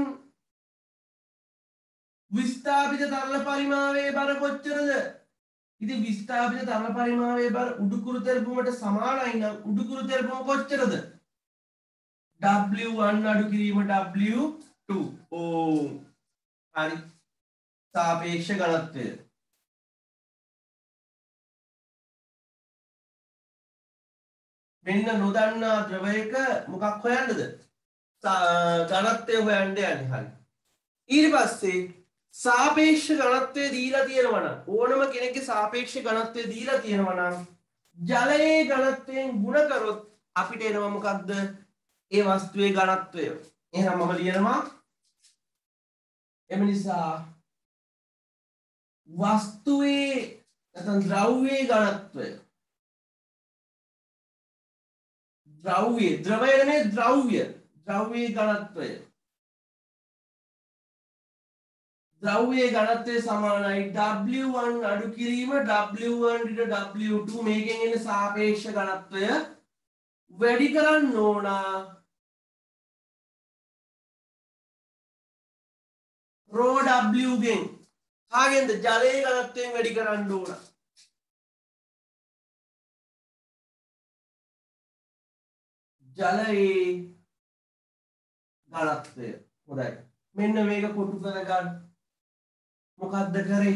විස්ථාපිත තරල පරිමාවේ බර කොච්චරද? ඉතින් විස්ථාපිත තරල පරිමාවේ බර උඩුකුරු තෙරපුමට සමානයි නම් උඩුකුරු තෙරපුම කොච්චරද? W1 අඩු කිරීම W2. හරි. සාපේක්ෂ ඝනත්වය. මෙන්න නොදන්නා ද්‍රවයක මොකක් හොයන්නද? ඝනත්වය හොයන්න යන්නේ. හරි. ඊට පස්සේ සාපේක්ෂ ඝනත්වය දීලා තියෙනවා නම් ඕනම කෙනෙක්ගේ සාපේක්ෂ ඝනත්වය දීලා තියෙනවා නම් ජලයේ ඝනත්වයෙන් ගුණ කරොත් අපිට එනවා මොකද්ද? ඒ වස්තුවේ ඝනත්වය. එහෙනම් මම ලියනවා එම නිසා වස්තුවේ නැත්නම් ද්‍රව්‍යයේ ඝනත්වය ද්‍රව්‍ය නෙමෙයි ද්‍රව්‍යයේ ඝනත්වය ද්‍රව්‍යයේ ඝනත්වය සමානයි W1 අඩු කිරීම W1 ඊට W2 මේකෙන් එන සාපේක්ෂ ඝනත්වය වැඩි කරන්න ඕන rho W ගෙන් කාගෙන්ද ජලයේ ඝනත්වයෙන් වැඩි කරන්න ඕන ජලයේ ඝනත්වය හොඳයි මෙන්න මේක කොටු කරගන්න මොකද්ද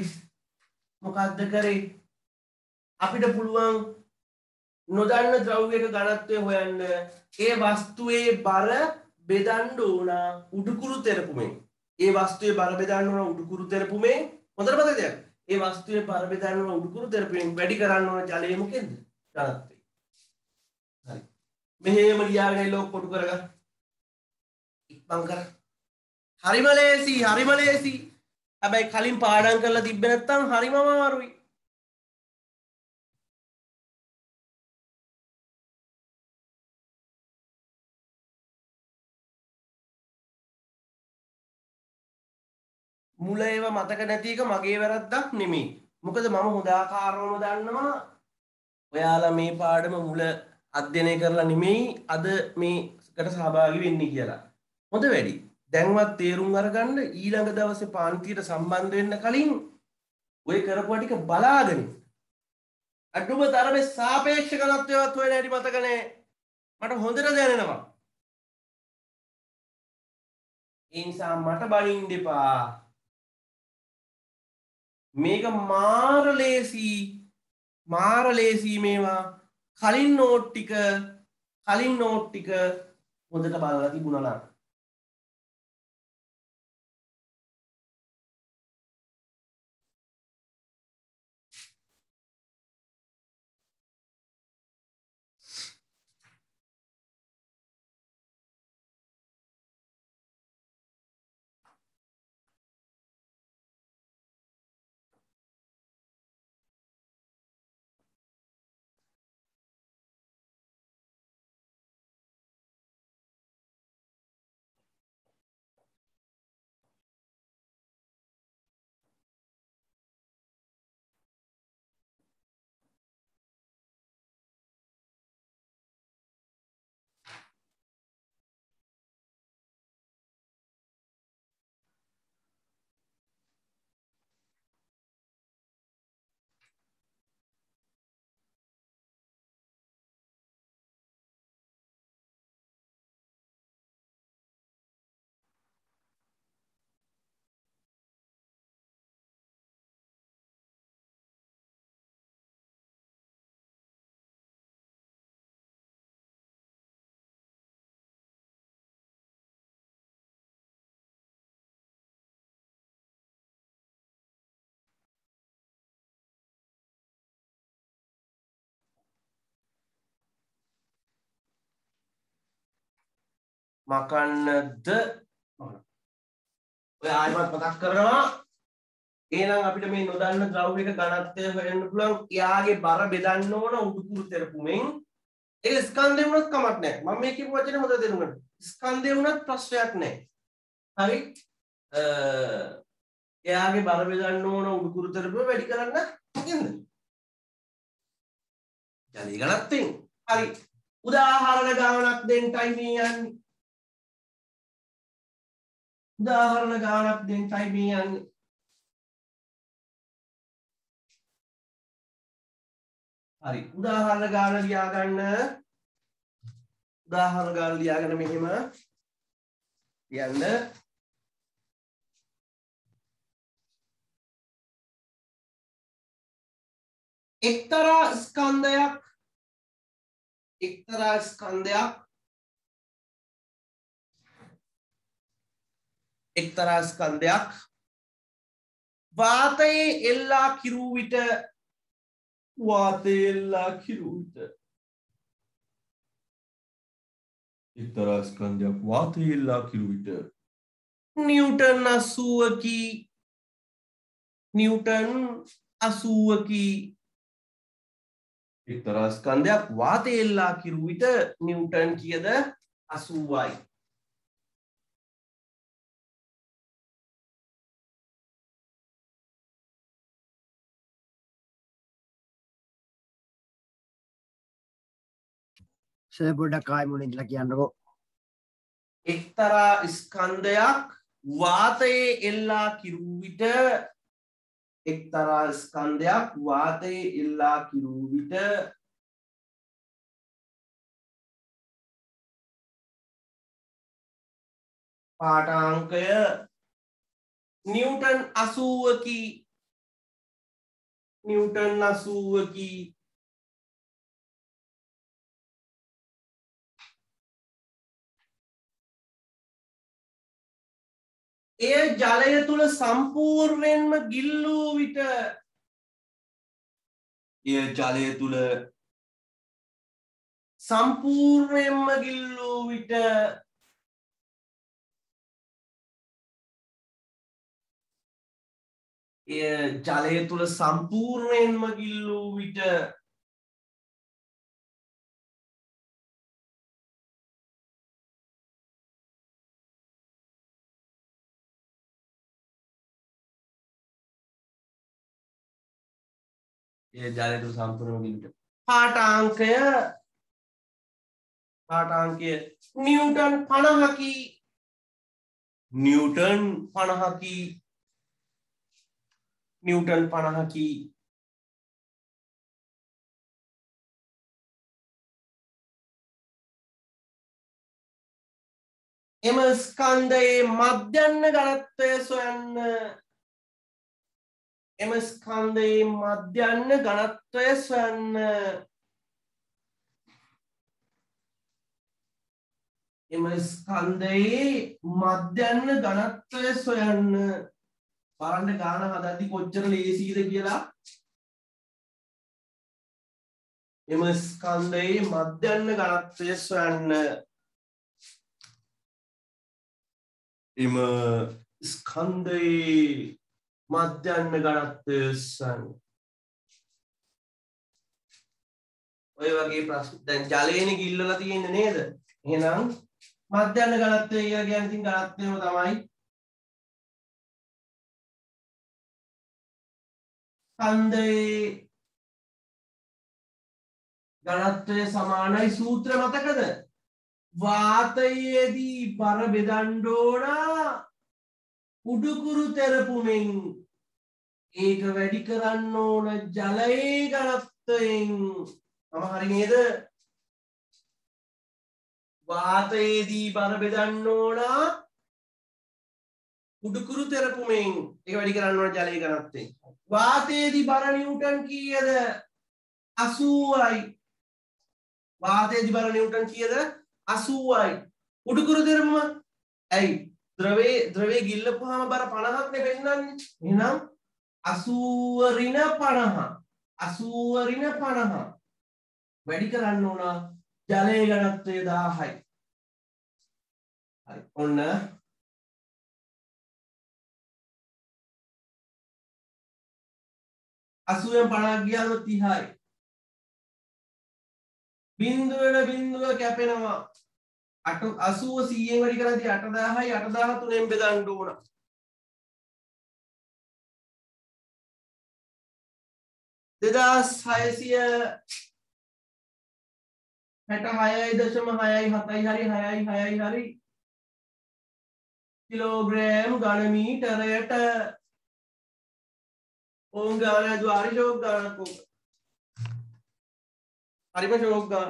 කරේ අපිට පුළුවන් නොදන්න ද්‍රව්‍යයක ඝනත්වය හොයන්න ඒ වස්තුවේ බර බෙදන්න ඕන උඩුකුරු තෙරපුමෙන් ඒ වස්තුවේ බර බෙදන්න ඕන උඩුකුරු තෙරපුමෙන් හොඳට මතක තියාගන්න ඒ වස්තුවේ බර බෙදන්න ඕන උඩුකුරු තෙරපුමෙන් වැඩි කරන්න ඕන ජලයේ මොකෙන්ද ඝනත්වය හරි මෙහෙම ලියාගෙන ලෝක කොටු කරගන්න ඉක්මන් කර හරිම ලේසි හැබැයි කලින් පාඩම් කරලා තිබ්බ නැත්නම් හරිම අමාරුයි මුල ඒවා මතක නැති එක මගේ වැරද්දක් නෙමෙයි. මොකද මම හොඳ ආකාරවම දන්නවා ඔයාලා මේ පාඩම මුල අධ්‍යයනය කරලා නෙමෙයි අද මේකට සහභාගී වෙන්නේ කියලා. හොඳ වැඩි. දැන්වත් තේරුම් අරගන්න ඊළඟ දවසේ පාන්තියට සම්බන්ධ වෙන්න කලින් ඔය කරපුවා ටික බලාගෙන අඩුම තරමේ සාපේක්ෂ ඝනත්වයවත් හොයන හැටි මතක නැහැ. මට හොඳට දැනෙනවා. ඒ නිසා මට බනින්න එපා. මේක මාර ලේසි මේවා කලින් නෝට් ටික හොඳට බලලා තිබුණා නම් මකන්නද ඔය ආයෙමත් මතක් කරනවා එහෙනම් අපිට මේ නොදන්න ද්‍රව්‍යයක ඝනත්වය හොයන්න පුළුවන් එයාගේ බර බෙදන්න ඕන උඩුකුරු තෙරපුමෙන් ඒක ස්කන්ධය වුණත් කමක් නැහැ මම මේ කියපු වචනේ හොඳට තේරුම් ගන්න ස්කන්ධය වුණත් ප්‍රශ්නයක් නැහැ හරි එයාගේ බර බෙදන්න ඕන උඩුකුරු තෙරපුම වැඩි කරන්න මොකෙන්ද ජලයේ ඝනත්වයෙන් හරි උදාහරණ ගානක් දෙන්නයි මේ යන්නේ උදාහරණ ගානක් දෙන්නයි මේ යන්නේ හරි උදාහරණ ගාන ලියාගන්න මෙහෙම ලියන්න එක්තරා ස්කන්ධයක් එක්තරා ස්කන්ධයක් වාතයේ එල්ලා කිරූ විට එක්තරා ස්කන්ධයක් වාතයේ එල්ලා කිරූ විට නිව්ටන් 80කි එක්තරා ස්කන්ධයක් වාතයේ එල්ලා කිරූ විට නිව්ටන් කීයද 80යි. සර් පොඩ්ඩක් ආයෙ මොන ඉඳලා කියන්නකෝ. එක්තරා ස්කන්ධයක් වාතයේ එල්ලා කිරූ විට පාඨාංකය නිව්ටන් 80කි එය ජලය තුල සම්පූර්ණයෙන්ම ගිල්ලූ විට පාඨාංකය නිව්ටන් 50කි එම ස්කන්ධයේ මධ්‍යන්න ඝනත්වය සොයන්න. එම ස්කන්ධයේ මධ්‍යන්න ඝනත්වය සොයන්න. බලන්න ගාන හදද්දි කොච්චර ලේසියිද කියලා. එම ස්කන්ධයේ මධ්‍යන්න ඝනත්වය සොයන්න. ඔය වගේ ප්‍රශ්න දැන් ජලයේනේ ගිල්ලලා තියෙන්නේ නේද? එහෙනම් මධ්‍යන්න ඝනත්වය කියලා කියන්නේ ඉතින් ඝනත්වයම තමයි. ස්කන්ධයේ ඝනත්වය සමානයි සූත්‍ර මතකද? වාතයේදී බර බෙදන්න ඕන උඩුකුරු තෙරපුමෙන් ඒක වැඩි කරන්න ඕන ජලයේ ඝනත්වයෙන්. මම හරි නේද? වාතයේදී බර බෙදන්න ඕන උඩුකුරු තෙරපුමෙන් ඒක වැඩි කරන්න ඕන ජලයේ ඝනත්වයෙන්. වාතයේදී බර නිව්ටන් කීයද? 80යි. වාතයේදී බර නිව්ටන් කීයද? 80යි. උඩුකුරු තෙරපුම ඇයි ද්‍රවයේ ගිල්ලපුවාම බර 50ක් නේ පෙන්නන්නේ. එහෙනම් 80 ඍණ 50 වැඩි කරන්න ඕන ජලයේ ඝනත්වය 1000යි. හරි. ඔන්න 80න් 50ක් ගියාම 30යි. බිඳුව කැපෙනවා. 80 100න් වැඩි කරද්දී 8000යි. 8000 3ෙන් බෙදන්න ඕන. 2666.67 හරි කිලෝග්‍රෑම් ඝන මීටරයට ඕම් ගාන හරි ෂෝක් ගානක් ඕක. හරිම ෂෝක් ගාන.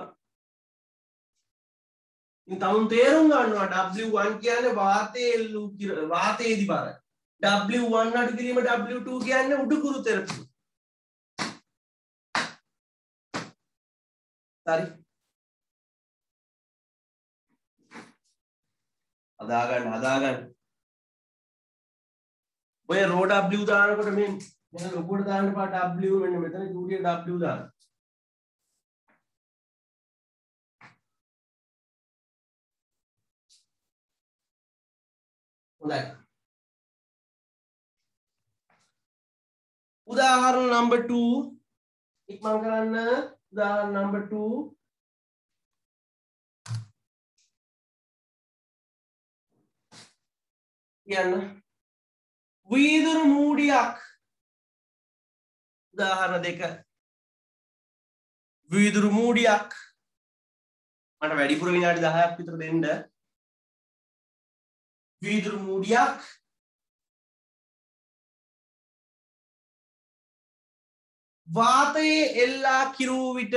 ඉතින් තමුන් තේරුම් ගන්නවා W1 කියන්නේ වාතයේදී බර. W1 අඩු කිරීම W2 කියන්නේ උඩුකුරු තෙරපුම. හරි. හදාගන්න ඔය රෝ W දානකොට මේ මෙන්න ලොකුවට දාන්න පාට W මෙන්න මෙතන චූටියට W දාන්න හොඳයි උදාහරණ number 2 ඉක්මන් කරන්න උදාහරණ number 2 කියන්න වීදුරු මූඩියක් උදාහරණ දෙක වීදුරු මූඩියක් මට වැඩිපුර විනාඩි 10ක් විතර දෙන්න වීදුරු මූඩියක් වාතයේ එල්ලා කිරූ විට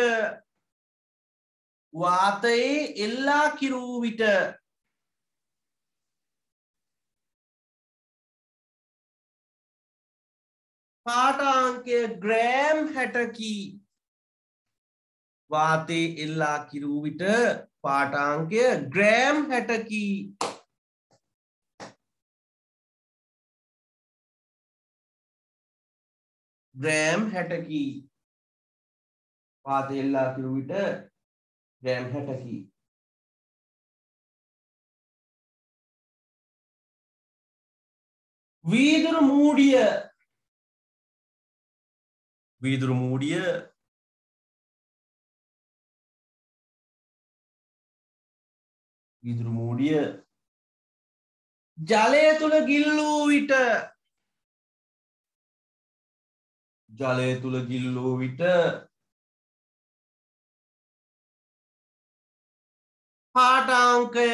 පාඨාංකය ග්‍රෑම් 60කි වාතයේ එල්ලා කිරූ විට පාඨාංකය ග්‍රෑම් 60කි ග්‍රෑම් 60කි වාතයේ එල්ලා කිරූ විට ග්‍රෑම් 60කි වීදුරු මූඩිය ජලය තුල ගිල්ලූ විට පාඨාංකය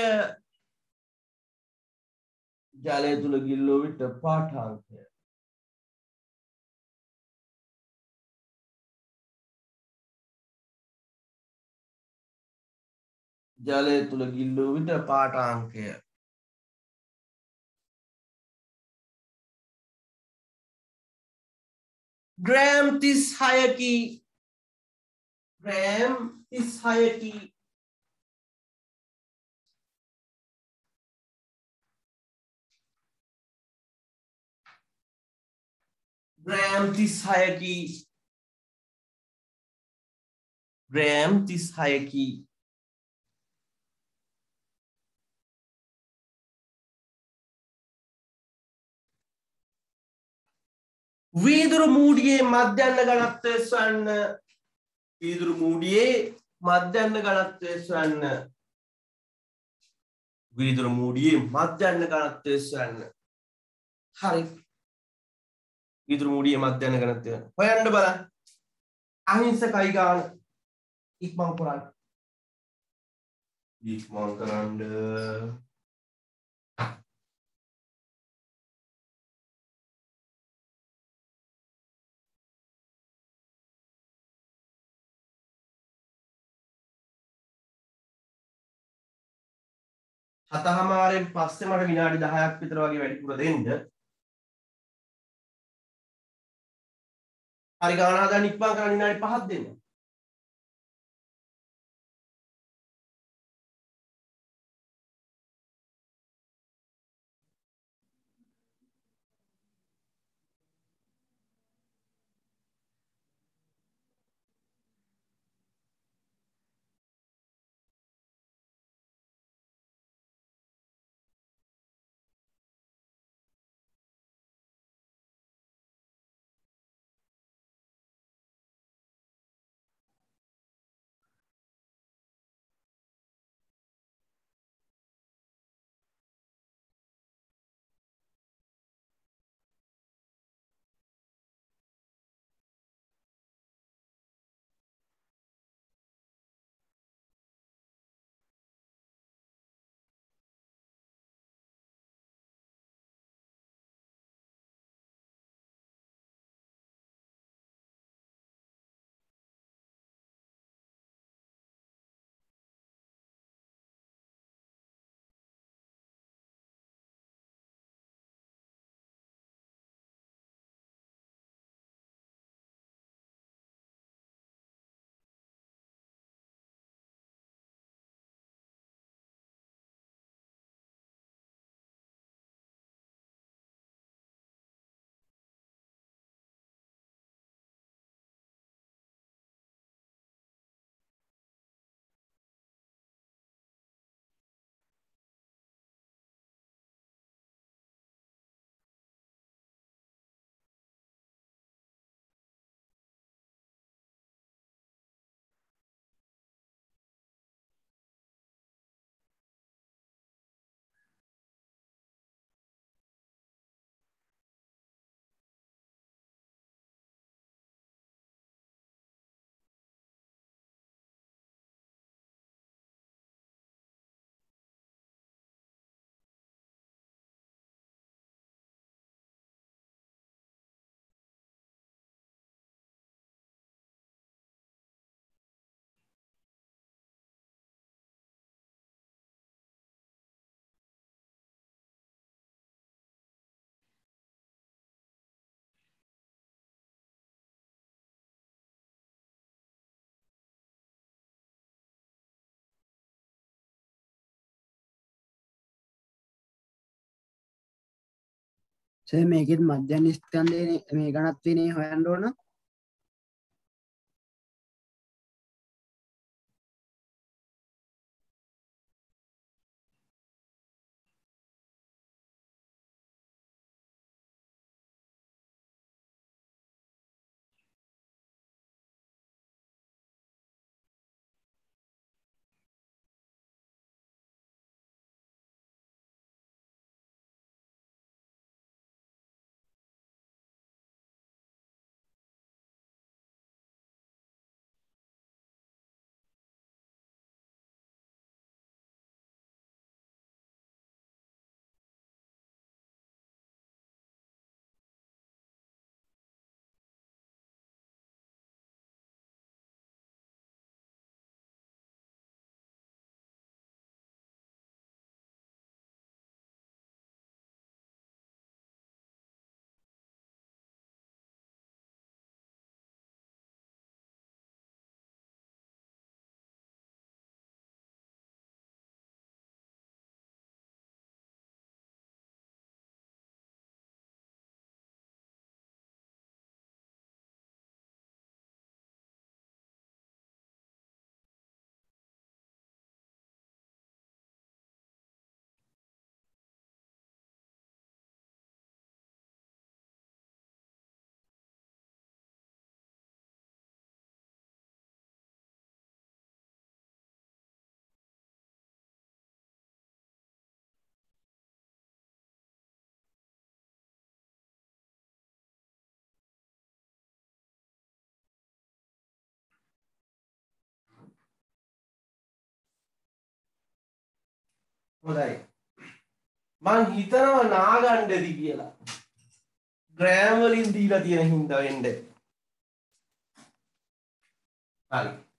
ජලය තුල ගිල්ලූ විට පාඨාංකය ජලය තුල ගිල්ලූ විට පාඨාංකය ග්‍රෑම් 36කි ග්‍රෑම් 36කි ග්‍රෑම් 36කි ග්‍රෑම් 36කි වීදුරු මූඩියේ මධ්‍යන්න ඝනත්වය සොයන්න වීදුරු මූඩියේ මධ්‍යන්න ඝනත්වය සොයන්න වීදුරු මූඩියේ මධ්‍යන්න ඝනත්වය සොයන්න හරි වීදුරු මූඩියේ මධ්‍යන්න ඝනත්වය හොයන්න බලන්න අහිංසකයි ගාන ඉක්මන් කරන්න හතහමාරෙන් පස්සේ මට විනාඩි 10ක් විතර වගේ වැඩිපුර දෙන්න. හරි ගාන හදන්න ඉක්මන් කරන්න විනාඩි 5ක් දෙන්න. සර් මේකෙත් මධ්‍යම ස්කන්ධේ මේ ඝනත්වනේ හොයන්න ඕන. හොඳයි. මං හිතනවා නාගණ්ඩදි කියලා. ග්‍රෑම් වලින් දීලා තියෙන හින්දා වෙන්නේ. හරි.